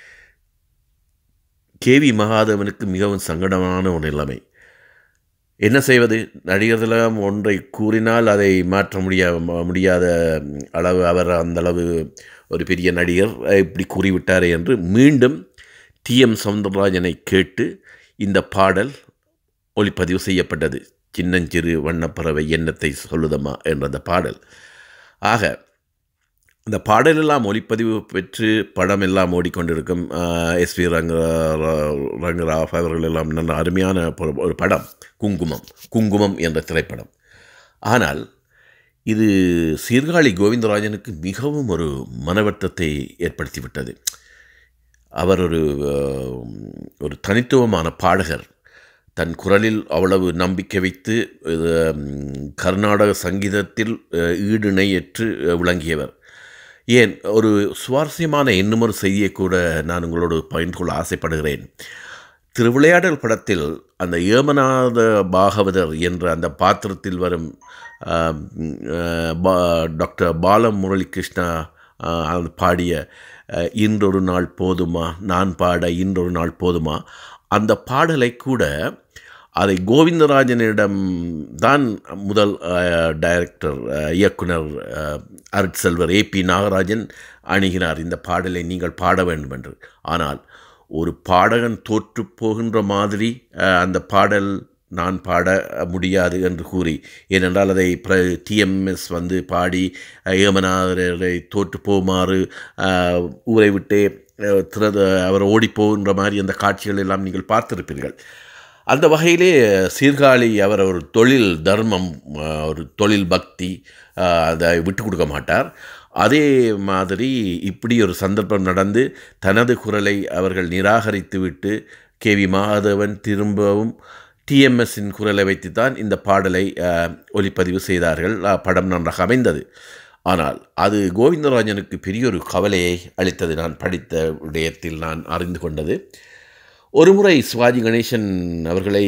கேவி மகாதேவனுக்கு மிகவும் சங்கடமான ஒரு நிலைமை. என்ன செய்வது? நடிகர் திலகம் ஒன்றை கூறினால் அதை மாற்ற முடியாத அளவு, அவர் அந்தளவு ஒரு பெரிய நடிகர் இப்படி கூறிவிட்டாரே என்று மீண்டும் டிஎம் சௌந்தரராஜனை கேட்டு இந்த பாடல் ஒளிப்பதிவு செய்யப்பட்டது. சின்னஞ்சிறு வண்ணப்பறவை எண்ணத்தை சொல்லுதம்மா என்ற அந்த பாடல். ஆக அந்த பாடலெல்லாம் ஒளிப்பதிவு பெற்று படம் எல்லாம் ஓடிக்கொண்டிருக்கும். எஸ்வி ரங்கராவ் அவர்கள் எல்லாம் நல்ல அருமையான ஒரு படம் குங்குமம் என்ற திரைப்படம். ஆனால் இது சீர்காழி கோவிந்தராஜனுக்கு மிகவும் ஒரு மனவர்த்தத்தை ஏற்படுத்திவிட்டது. அவர் ஒரு தனித்துவமான பாடகர், தன் குரலில் அவ்வளவு நம்பிக்கை வைத்து கர்நாடக சங்கீதத்தில் ஈடுணையற்று விளங்கியவர். ஏன், ஒரு சுவாரஸ்யமான இன்னுமொரு செய்தியை கூட நான் உங்களோடு பகிர்ந்து கொள்ள ஆசைப்படுகிறேன். திருவிளையாடல் படத்தில் அந்த ஏமநாத பாகவதர் என்ற அந்த பாத்திரத்தில் வரும் டாக்டர் பாலமுரளிகிருஷ்ணா பாடிய இன்றொரு நாள் போதுமா, நான் பாட இன்றொரு நாள் போதுமா, அந்த பாடலை கூட அதை கோவிந்தராஜனிடம் தான் முதல் டைரக்டர் இயக்குனர் அருட்செல்வர் ஏபி நாகராஜன் அணுகினார், இந்த பாடலை நீங்கள் பாட வேண்டும் என்று. ஆனால் ஒரு பாடகன் தோற்று போகின்ற மாதிரி அந்த பாடல் நான் பாட முடியாது என்று கூறி, ஏனென்றால் அதை டிஎம்எஸ் வந்து பாடி ஏமநாதரை தோற்று போகுமாறு ஊரை விட்டே அவர் ஓடிப்போகின்ற மாதிரி அந்த காட்சிகள் எல்லாம் நீங்கள் பார்த்திருப்பீர்கள். அந்த வகையிலே சீர்காழி அவர் ஒரு தொழில் தர்மம், ஒரு தொழில் பக்தி, அதை விட்டு கொடுக்க மாட்டார். அதே மாதிரி இப்படி ஒரு சந்தர்ப்பம் நடந்து தனது குரலை அவர்கள் நிராகரித்துவிட்டு கேவி மகாதேவன் திரும்பவும் டிஎம்எஸ்ஸின் குரலை வைத்துத்தான் இந்த பாடலை ஒளிப்பதிவு செய்தார்கள். படம் நன்றாக அமைந்தது. ஆனால் அது கோவிந்தராஜனுக்கு பெரிய ஒரு கவலையை அளித்தது. நான் படித்த விடயத்தில் நான் அறிந்து கொண்டது. ஒரு முறை சிவாஜி கணேசன் அவர்களை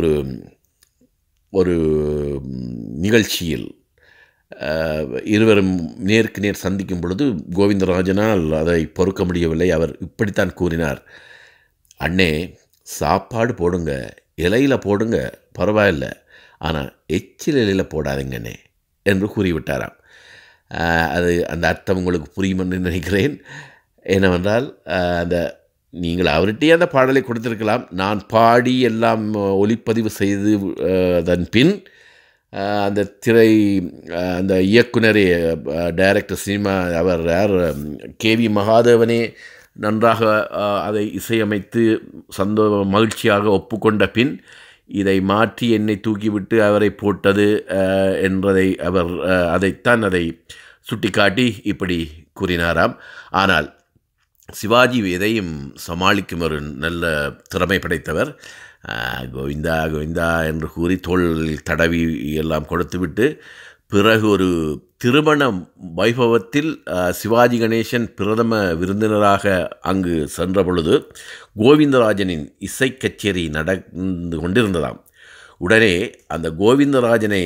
ஒரு நிகழ்ச்சியில் இருவரும் நேருக்கு நேர் சந்திக்கும் பொழுது கோவிந்தராஜனால் அதை பொறுக்க முடியவில்லை. அவர் இப்படித்தான் கூறினார், அண்ணே, சாப்பாடு போடுங்க, இலையில் போடுங்க, பரவாயில்லை, ஆனால் எச்சில் இலையில் போடாதீங்கண்ணே என்று கூறிவிட்டாராம். அந்த அர்த்தம் உங்களுக்கு புரியுமென்று நினைக்கிறேன். என்னவென்றால், நீங்கள் அவர்கிட்டயே அந்த பாடலை கொடுத்திருக்கலாம். நான் பாடி எல்லாம் ஒளிப்பதிவு செய்து அதன் பின் அந்த இயக்குனரே, டைரக்டர் சினிமா, அவர் கேவி மகாதேவனே நன்றாக அதை இசையமைத்து மகிழ்ச்சியாக ஒப்புக்கொண்ட பின் இதை மாற்றி என்னை தூக்கிவிட்டு அவரை போட்டது என்றதை அதைத்தான் அதை சுட்டிக்காட்டி இப்படி கூறினாராம். ஆனால் சிவாஜி எதையும் சமாளிக்கும் ஒரு நல்ல திறமை படைத்தவர். கோவிந்தா கோவிந்தா என்று கூறி தோள் தடவி எல்லாம் கொடுத்துவிட்டு பிறகு ஒரு திருமண வைபவத்தில் சிவாஜி கணேசன் பிரதம விருந்தினராக அங்கு சென்ற பொழுது கோவிந்தராஜனின் இசை கச்சேரி நடந்து கொண்டிருந்ததாம். உடனே அந்த கோவிந்தராஜனை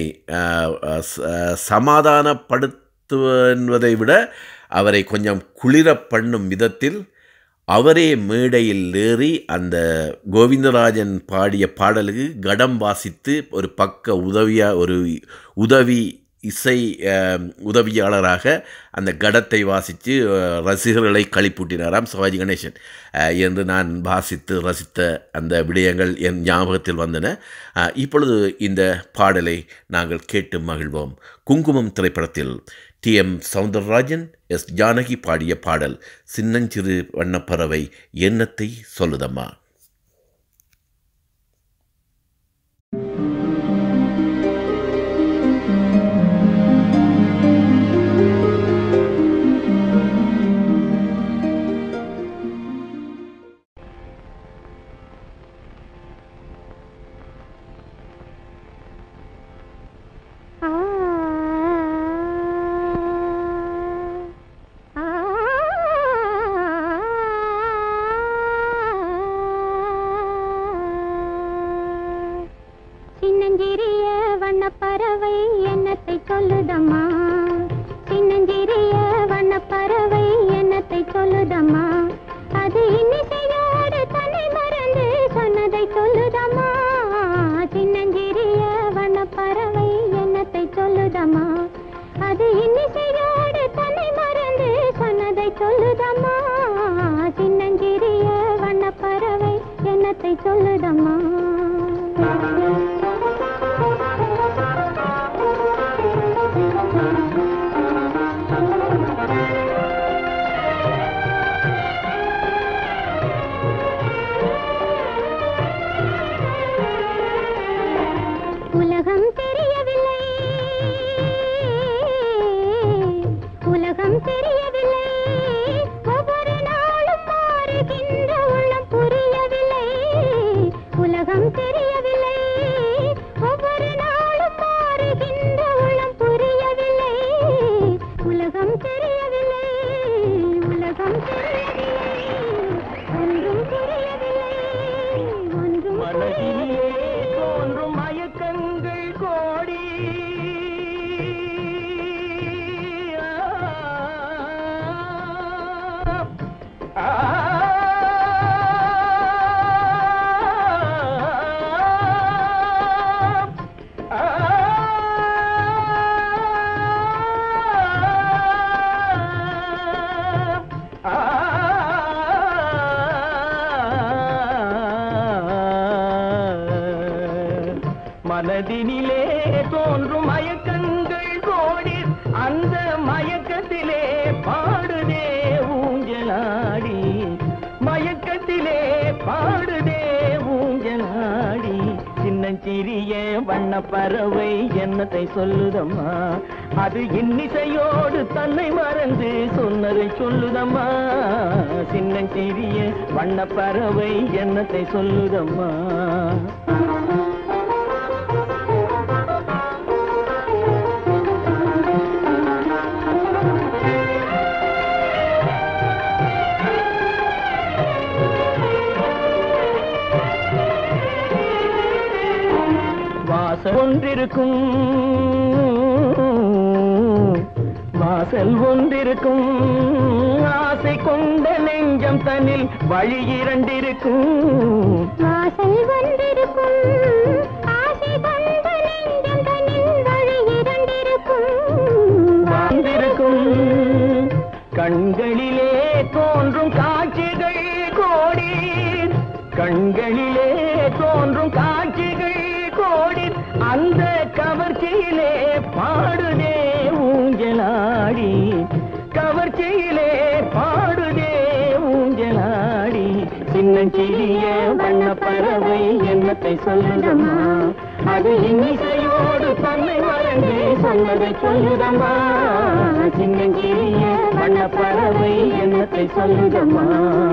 சமாதானப்படுத்துவதை விட அவரை கொஞ்சம் குளிர பண்ணும் விதத்தில் அவரே மேடையில் ஏறி அந்த கோவிந்தராஜன் பாடிய பாடலுக்கு கடம் வாசித்து ஒரு பக்க உதவி இசை உதவியாளராக அந்த கடத்தை வாசித்து ரசிகர்களை களிப்பூட்டினாராம் சிவாஜி கணேசன் என்று நான் வாசித்து ரசித்த அந்த விடயங்கள் என் ஞாபகத்தில் வந்தன. இப்பொழுது இந்த பாடலை நாங்கள் கேட்டு மகிழ்வோம். குங்குமம் திரைப்படத்தில் TM சௌந்தரராஜன், S ஜானகி பாடிய பாடல் சின்னஞ்சிறு வண்ணப்பறவை எண்ணத்தை சொல்லுதம்மா. சின்னஞ்சிறிய வண்ணப்பறவை எண்ணத்தை சொல்லுதம்மா, சின்னஞ்சிறிய வண்ணப்பறவை எண்ணத்தை சொல்லுதம்மா, அது இன்னிசையோடு தன்னை மறந்து சொன்னதை சொல்லுதம்மா. சின்னஞ்சிறிய வண்ணப்பறவை எண்ணத்தை சொல்லுதம்மா, அது இன்னிசையோடு தன்னை மறந்து சொன்னதை சொல்லுதம்மா. சின்னஞ்சிறிய வண்ணப்பறவை எண்ணத்தை சொல்லுதம்மா. உலகம் தெரியவில்லை, உலகம் தெரியவில்லை, ஒவ்வொரு நாளும் மாறுகின்ற உள்ளம் புரியவில்லை. உலகம் தெரியவில்லை, ஒவ்வொரு நாளும் மாறுகின்ற உள்ளம் புரியவில்லை. உலகம் தெரியவில்லை, உலகம் தெரியவில்லை, ஒன்றும் புரியவில்லை, ஒன்றும் மனதிலே தோன்றும் மயக்கங்கள் கோடி, மனதினிலே தோன்றும் மயக்கங்கள் கோடி, அந்த மயக்கத்திலே பாடுதே ஊஞ்சலாடி, மயக்கத்திலே பாடுதே ஊஞ்சலாடி. சின்னஞ்சிறிய வண்ணப்பறவை எண்ணத்தை சொல்லுதம்மா, அது இன்னிசையோடு தன்னை மறந்து சொன்னதை சொல்லுதம்மா. சின்னஞ்சிறிய வண்ணப்பறவை எண்ணத்தை சொல்லுதம்மா. வாசல் ஒன்றிருக்கும், வாசல் ஒன்றிருக்கும், ஆசை கொண்ட நெஞ்சம் தன்னில் வழி இரண்டிருக்கும். வாசல் ஒன்றிருக்கும், ஆசை கொண்ட நெஞ்சம் தன்னில் வழி இரண்டிருக்கும். வாழ்ந்திருக்கும் கண்களிலே தோன்றும் காட்சிகள் கோடி, கண்களிலே தோன்றும் காட்சிகள் கோடி, அந்த கவர்ச்சியிலே பாடுதே ஊஞ்சலாடி, கவர்ச்சியிலே பாடுதே ஊஞ்சலாடி. சின்னஞ்சிறிய வண்ணப்பறவை எண்ணத்தை சொல்லுதம்மா, அது இன்னிசையோடு தன்னை மறந்து சொன்னதை சொல்லுதம்மா சின்னஞ்சிறிய வண்ணப்பறவை என்னத்தை சொல்லுதம்மா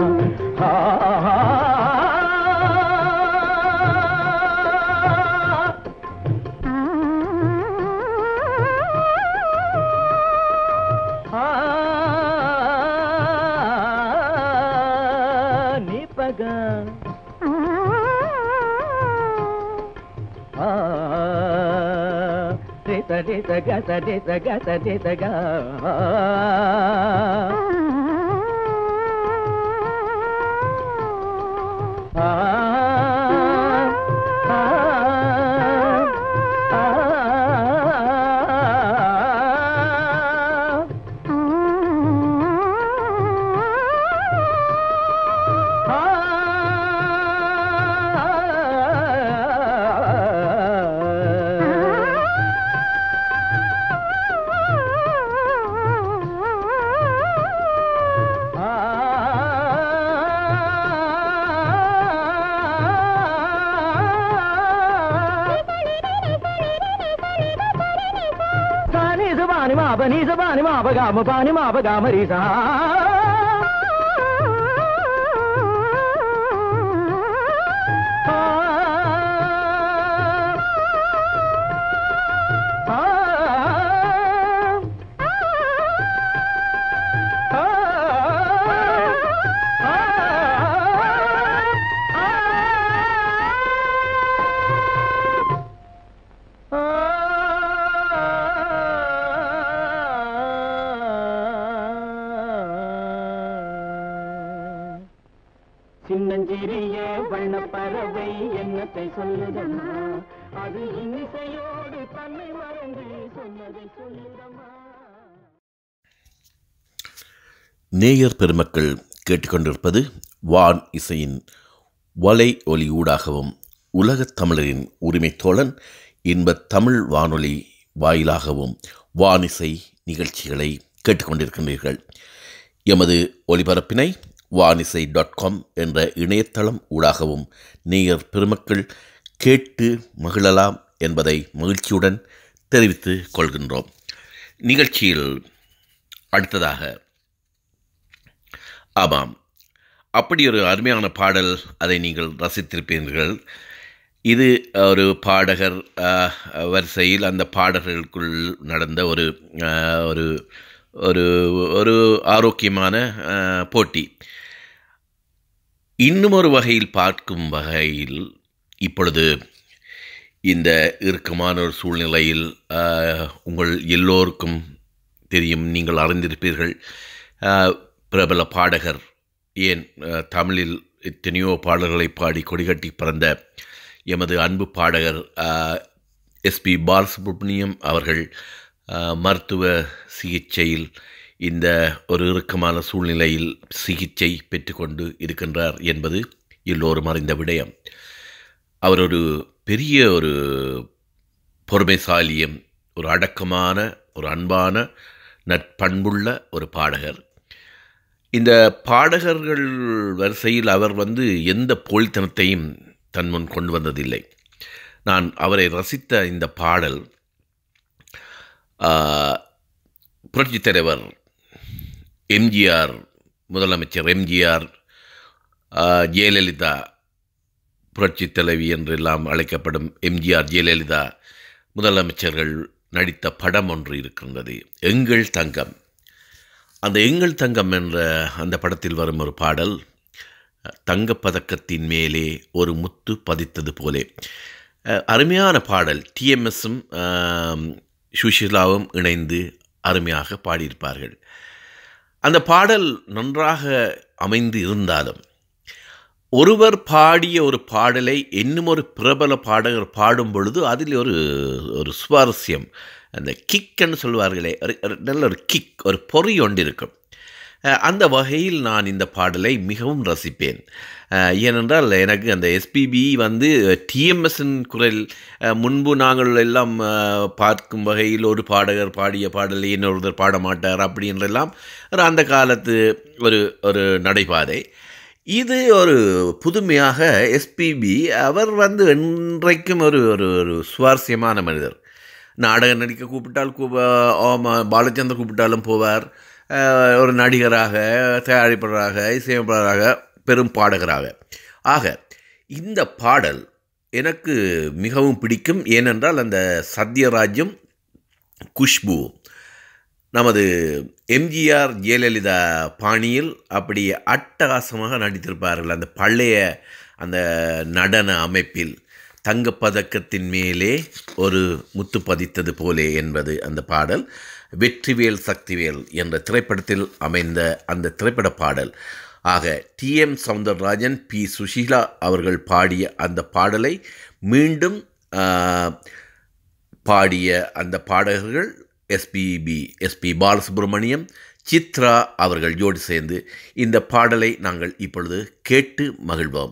சின்னஞ்சிறிய வண்ணப்பறவை என்னத்தை சொல்லுதம்மா அது இன்னிசையோடு தன்னை மறந்து சொன்னதை சொல்லுதம்மா. நேயர் பெருமக்கள் கேட்டுக்கொண்டிருப்பது வான் இசையின் வலை ஒலி ஊடாகவும் உலகத் தமிழரின் உரிமை தோழன் இன்பத் தமிழ் வானொலி வாயிலாகவும் வானிசை நிகழ்ச்சிகளை கேட்டுக்கொண்டிருக்கின்றீர்கள். எமது ஒலிபரப்பினை வானிசை.com என்ற இணையதளம் ஊடாகவும் நேயர் பெருமக்கள் கேட்டு மகிழலாம் என்பதை மகிழ்ச்சியுடன் தெரிவித்துக் கொள்கின்றோம். நிகழ்ச்சியில் அடுத்ததாக ஆமாம், அப்படி ஒரு அருமையான பாடல், அதை நீங்கள் ரசித்திருப்பீர்கள். இது ஒரு பாடகர் வரிசையில் அந்த பாடல்களுக்குள் நடந்த ஒரு ஒரு ஒரு ஒரு ஆரோக்கியமான போட்டி. இன்னும் ஒரு வகையில் பார்க்கும் வகையில் இப்பொழுது இந்த இறுக்கமான ஒரு சூழ்நிலையில் உங்கள் எல்லோருக்கும் தெரியும், நீங்கள் அறிந்திருப்பீர்கள், பிரபல பாடகர், ஏன் தமிழில் எத்தனையோ பாடல்களை பாடி கொடிகட்டி பிறந்த எமது அன்பு பாடகர் எஸ்பி பாலசுப்ரமணியம் அவர்கள் மருத்துவ சிகிச்சையில் இந்த ஒரு இறுக்கமான சூழ்நிலையில் சிகிச்சை பெற்றுக்கொண்டு இருக்கின்றார் என்பது எல்லோரும் அறிந்த விடயம். அவர் ஒரு பெரிய ஒரு பொறுமைசாலியம், ஒரு அடக்கமான, ஒரு அன்பான, நற்பண்புள்ள ஒரு பாடகர். இந்த பாடகர்கள் வரிசையில் அவர் எந்த போலித்தனத்தையும் தன் முன் கொண்டு வந்ததில்லை. நான் அவரை ரசித்த இந்த பாடல் புரட்சித் தலைவர் எம்ஜிஆர், முதலமைச்சர் எம்ஜிஆர், ஜெயலலிதா, புரட்சித் தலைவி என்றெல்லாம் அழைக்கப்படும் எம்ஜிஆர், ஜெயலலிதா முதலமைச்சர்கள் நடித்த படம் ஒன்று இருக்கின்றது, எங்கள் தங்கம். அந்த எங்கள் தங்கம் என்ற அந்த படத்தில் வரும் ஒரு பாடல், தங்கப்பதக்கத்தின் மேலே ஒரு முத்து பதித்தது போலே, அருமையான பாடல். டிஎம்எஸும் சுஷிலாவும் இணைந்து அருமையாக பாடியிருப்பார்கள். அந்த பாடல் நன்றாக அமைந்து இருந்தாலும் ஒருவர் பாடிய ஒரு பாடலை இன்னும் ஒரு பிரபல பாடகர் பாடும் பொழுது அதில் ஒரு சுவாரஸ்யம், அந்த கிக்ன்னு சொல்வார்களே, நல்ல ஒரு கிக், ஒரு பொறி ஒன்று இருக்கும். அந்த வகையில் நான் இந்த பாடலை மிகவும் ரசிப்பேன். ஏனென்றால் எனக்கு அந்த எஸ்பிபி டிஎம்எஸ்ஸின் குரல், முன்பு நாங்கள் எல்லாம் பார்க்கும் வகையில் ஒரு பாடகர் பாடிய பாடலை இன்னொருத்தர் பாட மாட்டார் அப்படி என்றெல்லாம் அந்த காலத்து ஒரு நடைபாதை. இது ஒரு புதுமையாக எஸ்பிபி அவர் இன்றைக்கும் ஒரு ஒரு ஒரு சுவாரஸ்யமான மனிதர். நாடகம் நடிக்க கூப்பிட்டால் பாலச்சந்தர் கூப்பிட்டாலும் போவார். ஒரு நடிகராக, தயாரிப்பாளராக, இசையமைப்பாளராக, பெரும் பாடகராக. ஆக இந்த பாடல் எனக்கு மிகவும் பிடிக்கும். ஏனென்றால் அந்த சத்யராஜும் குஷ்பு நமது எம்ஜிஆர் ஜெயலலிதா பாணியில் அப்படியே அட்டகாசமாக நடித்திருப்பார்கள். அந்த பழைய அந்த நடன அமைப்பில் தங்கப்பதக்கத்தின் மேலே ஒரு முத்து பதித்தது போலே என்பது அந்த பாடல். வெற்றிவேல் சக்திவேல் என்ற திரைப்படத்தில் அமைந்த அந்த திரைப்பட பாடல். ஆக TM சௌந்தரராஜன், P சுஷீலா அவர்கள் பாடிய அந்த பாடலை மீண்டும் பாடிய அந்த பாடகர்கள் எஸ்பி பாலசுப்ரமணியம், சித்ரா அவர்கள் ஜோடி சேர்ந்து இந்த பாடலை நாங்கள் இப்பொழுது கேட்டு மகிழ்வோம்.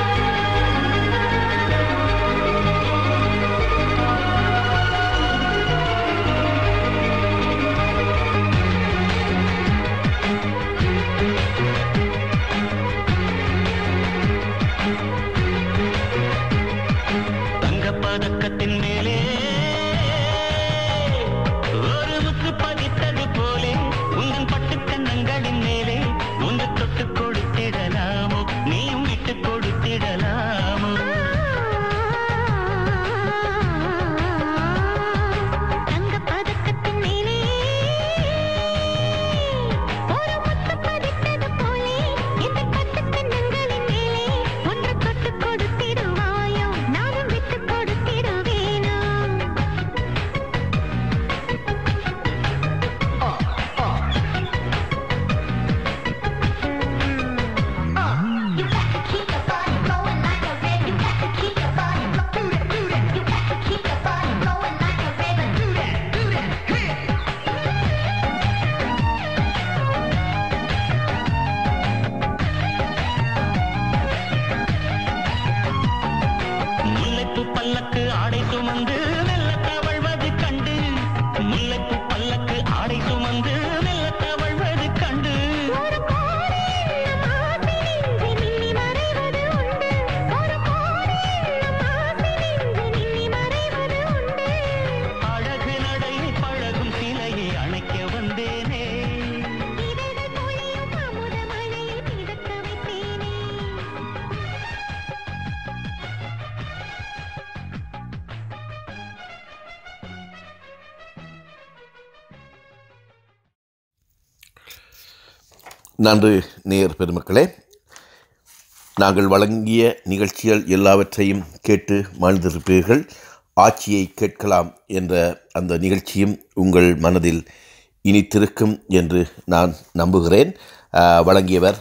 தங்கப்பதக்கத்தின் மேலே ஒரு முத்து பதித்தது போலே உங்கள் பட்டு கண்ணங்களின் மேலே உங்கள் தொட்டு கொடுத்திடலாமோ, நீயும் விட்டு கொடுத்திடலாமோ. தங்கப்பதக்கத்தின் மேலே ஒரு முத்து பதித்தது போலே இந்த பட்டு கண்ணங்களின் மேலே ஒன்று தொட்டு கொடுத்திடுவாயோ, நானும் விட்டு கொடுத்திடுவேனோ. You got to keep the body flowing like a river. You got to keep the body flowing. Do that. You got to keep the body flowing like a river. Do that. முல்லைப்பூ பல்லக்கு ஆடை சுமந்து மெல்ல தவழ்வது கண்டு, முல்லைப்பூ பல்லக்கு ஆடை சுமந்து மெல்ல தவழ்வது கண்டு. ஒரு கோடி நம் ஆசை நெஞ்சில் மின்னி மறைவது உண்டு. ஒரு கோடி நம் ஆசை நெஞ்சில் மின்னி மறைவது உண்டு. அழகு நடை பழகும் சிலையை அணைக்க வந்தேனே. இதழ்கள் பொழியும் அமுத மழையில் மிதக்க வைத்தேனே. நன்று நேயர் பெருமக்களே, நாங்கள் வழங்கிய நிகழ்ச்சிகள் எல்லாவற்றையும் கேட்டு மகிழ்ந்திருப்பீர்கள். ஆட்சியை கேட்கலாம் என்ற அந்த நிகழ்ச்சியும் உங்கள் மனதில் இனித்திருக்கும் என்று நான் நம்புகிறேன். வழங்கியவர்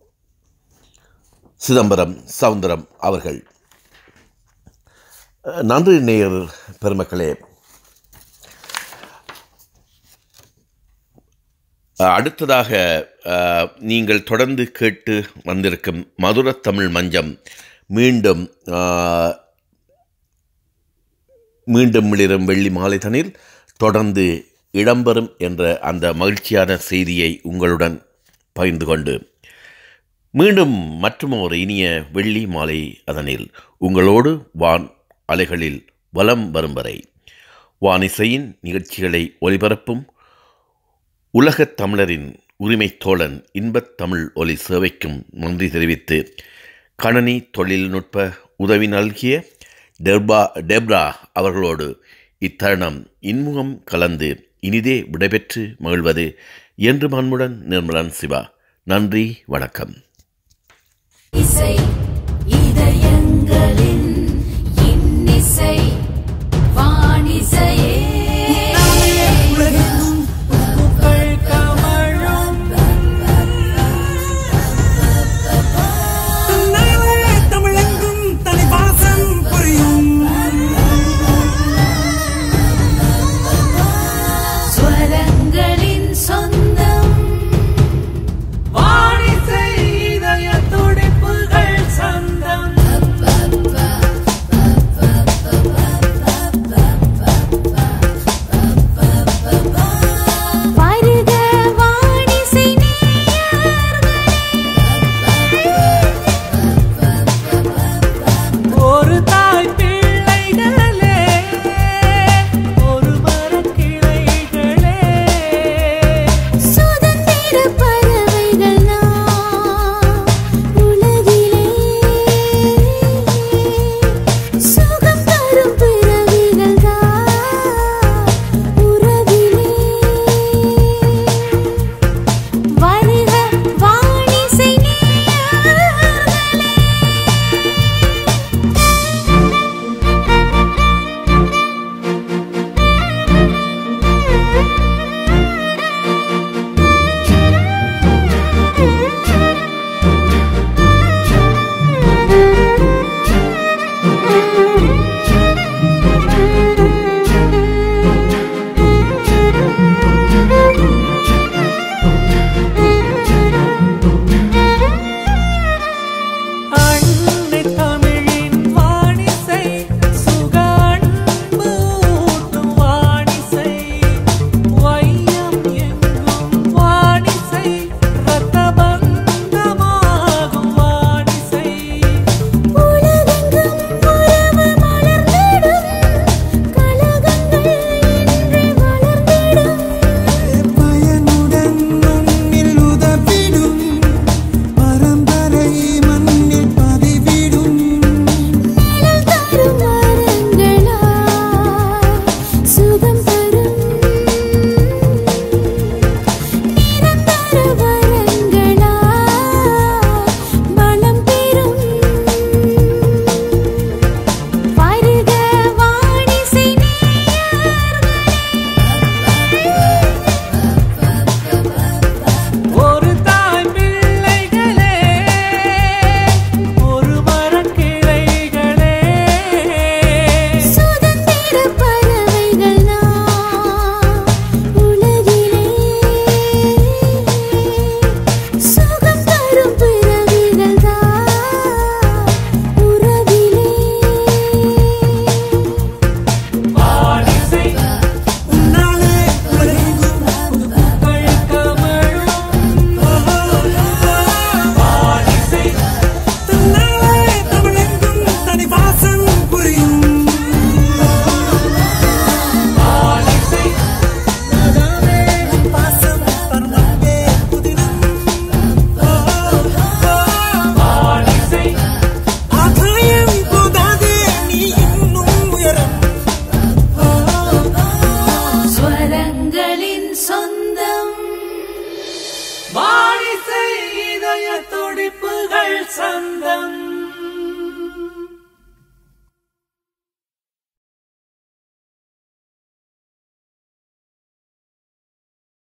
சிதம்பரம் சவுந்தரம் அவர்கள். நன்றி நேயர் பெருமக்களே. அடுத்ததாக நீங்கள் தொடர்ந்து கேட்டு வந்திருக்கும் மதுரத்தமிழ் மஞ்சம் மீண்டும் மிளிரும் வெள்ளி மாலை தனில் தொடர்ந்து இடம்பெறும் என்ற அந்த மகிழ்ச்சியான செய்தியை உங்களுடன் பகிர்ந்து கொண்டு மீண்டும் மற்றும் ஒரு இனிய வெள்ளி மாலை அதனில் உங்களோடு வான் அலைகளில் வலம் வரும் வரை வானிசையின் நிகழ்ச்சிகளை ஒலிபரப்பும் உலகத் தமிழரின் உரிமைத் தோழன் இன்பத் தமிழ் ஒலி சேவைக்கும் நன்றி தெரிவித்து கணனி தொழில்நுட்ப உதவி நல்கிய டெப்ரா அவர்களோடு இத்தருணம் இன்முகம் கலந்து இனிதே விடைபெற்று மகிழ்வது என்று மண்முடன் நிர்மலன் சிவா. நன்றி, வணக்கம்.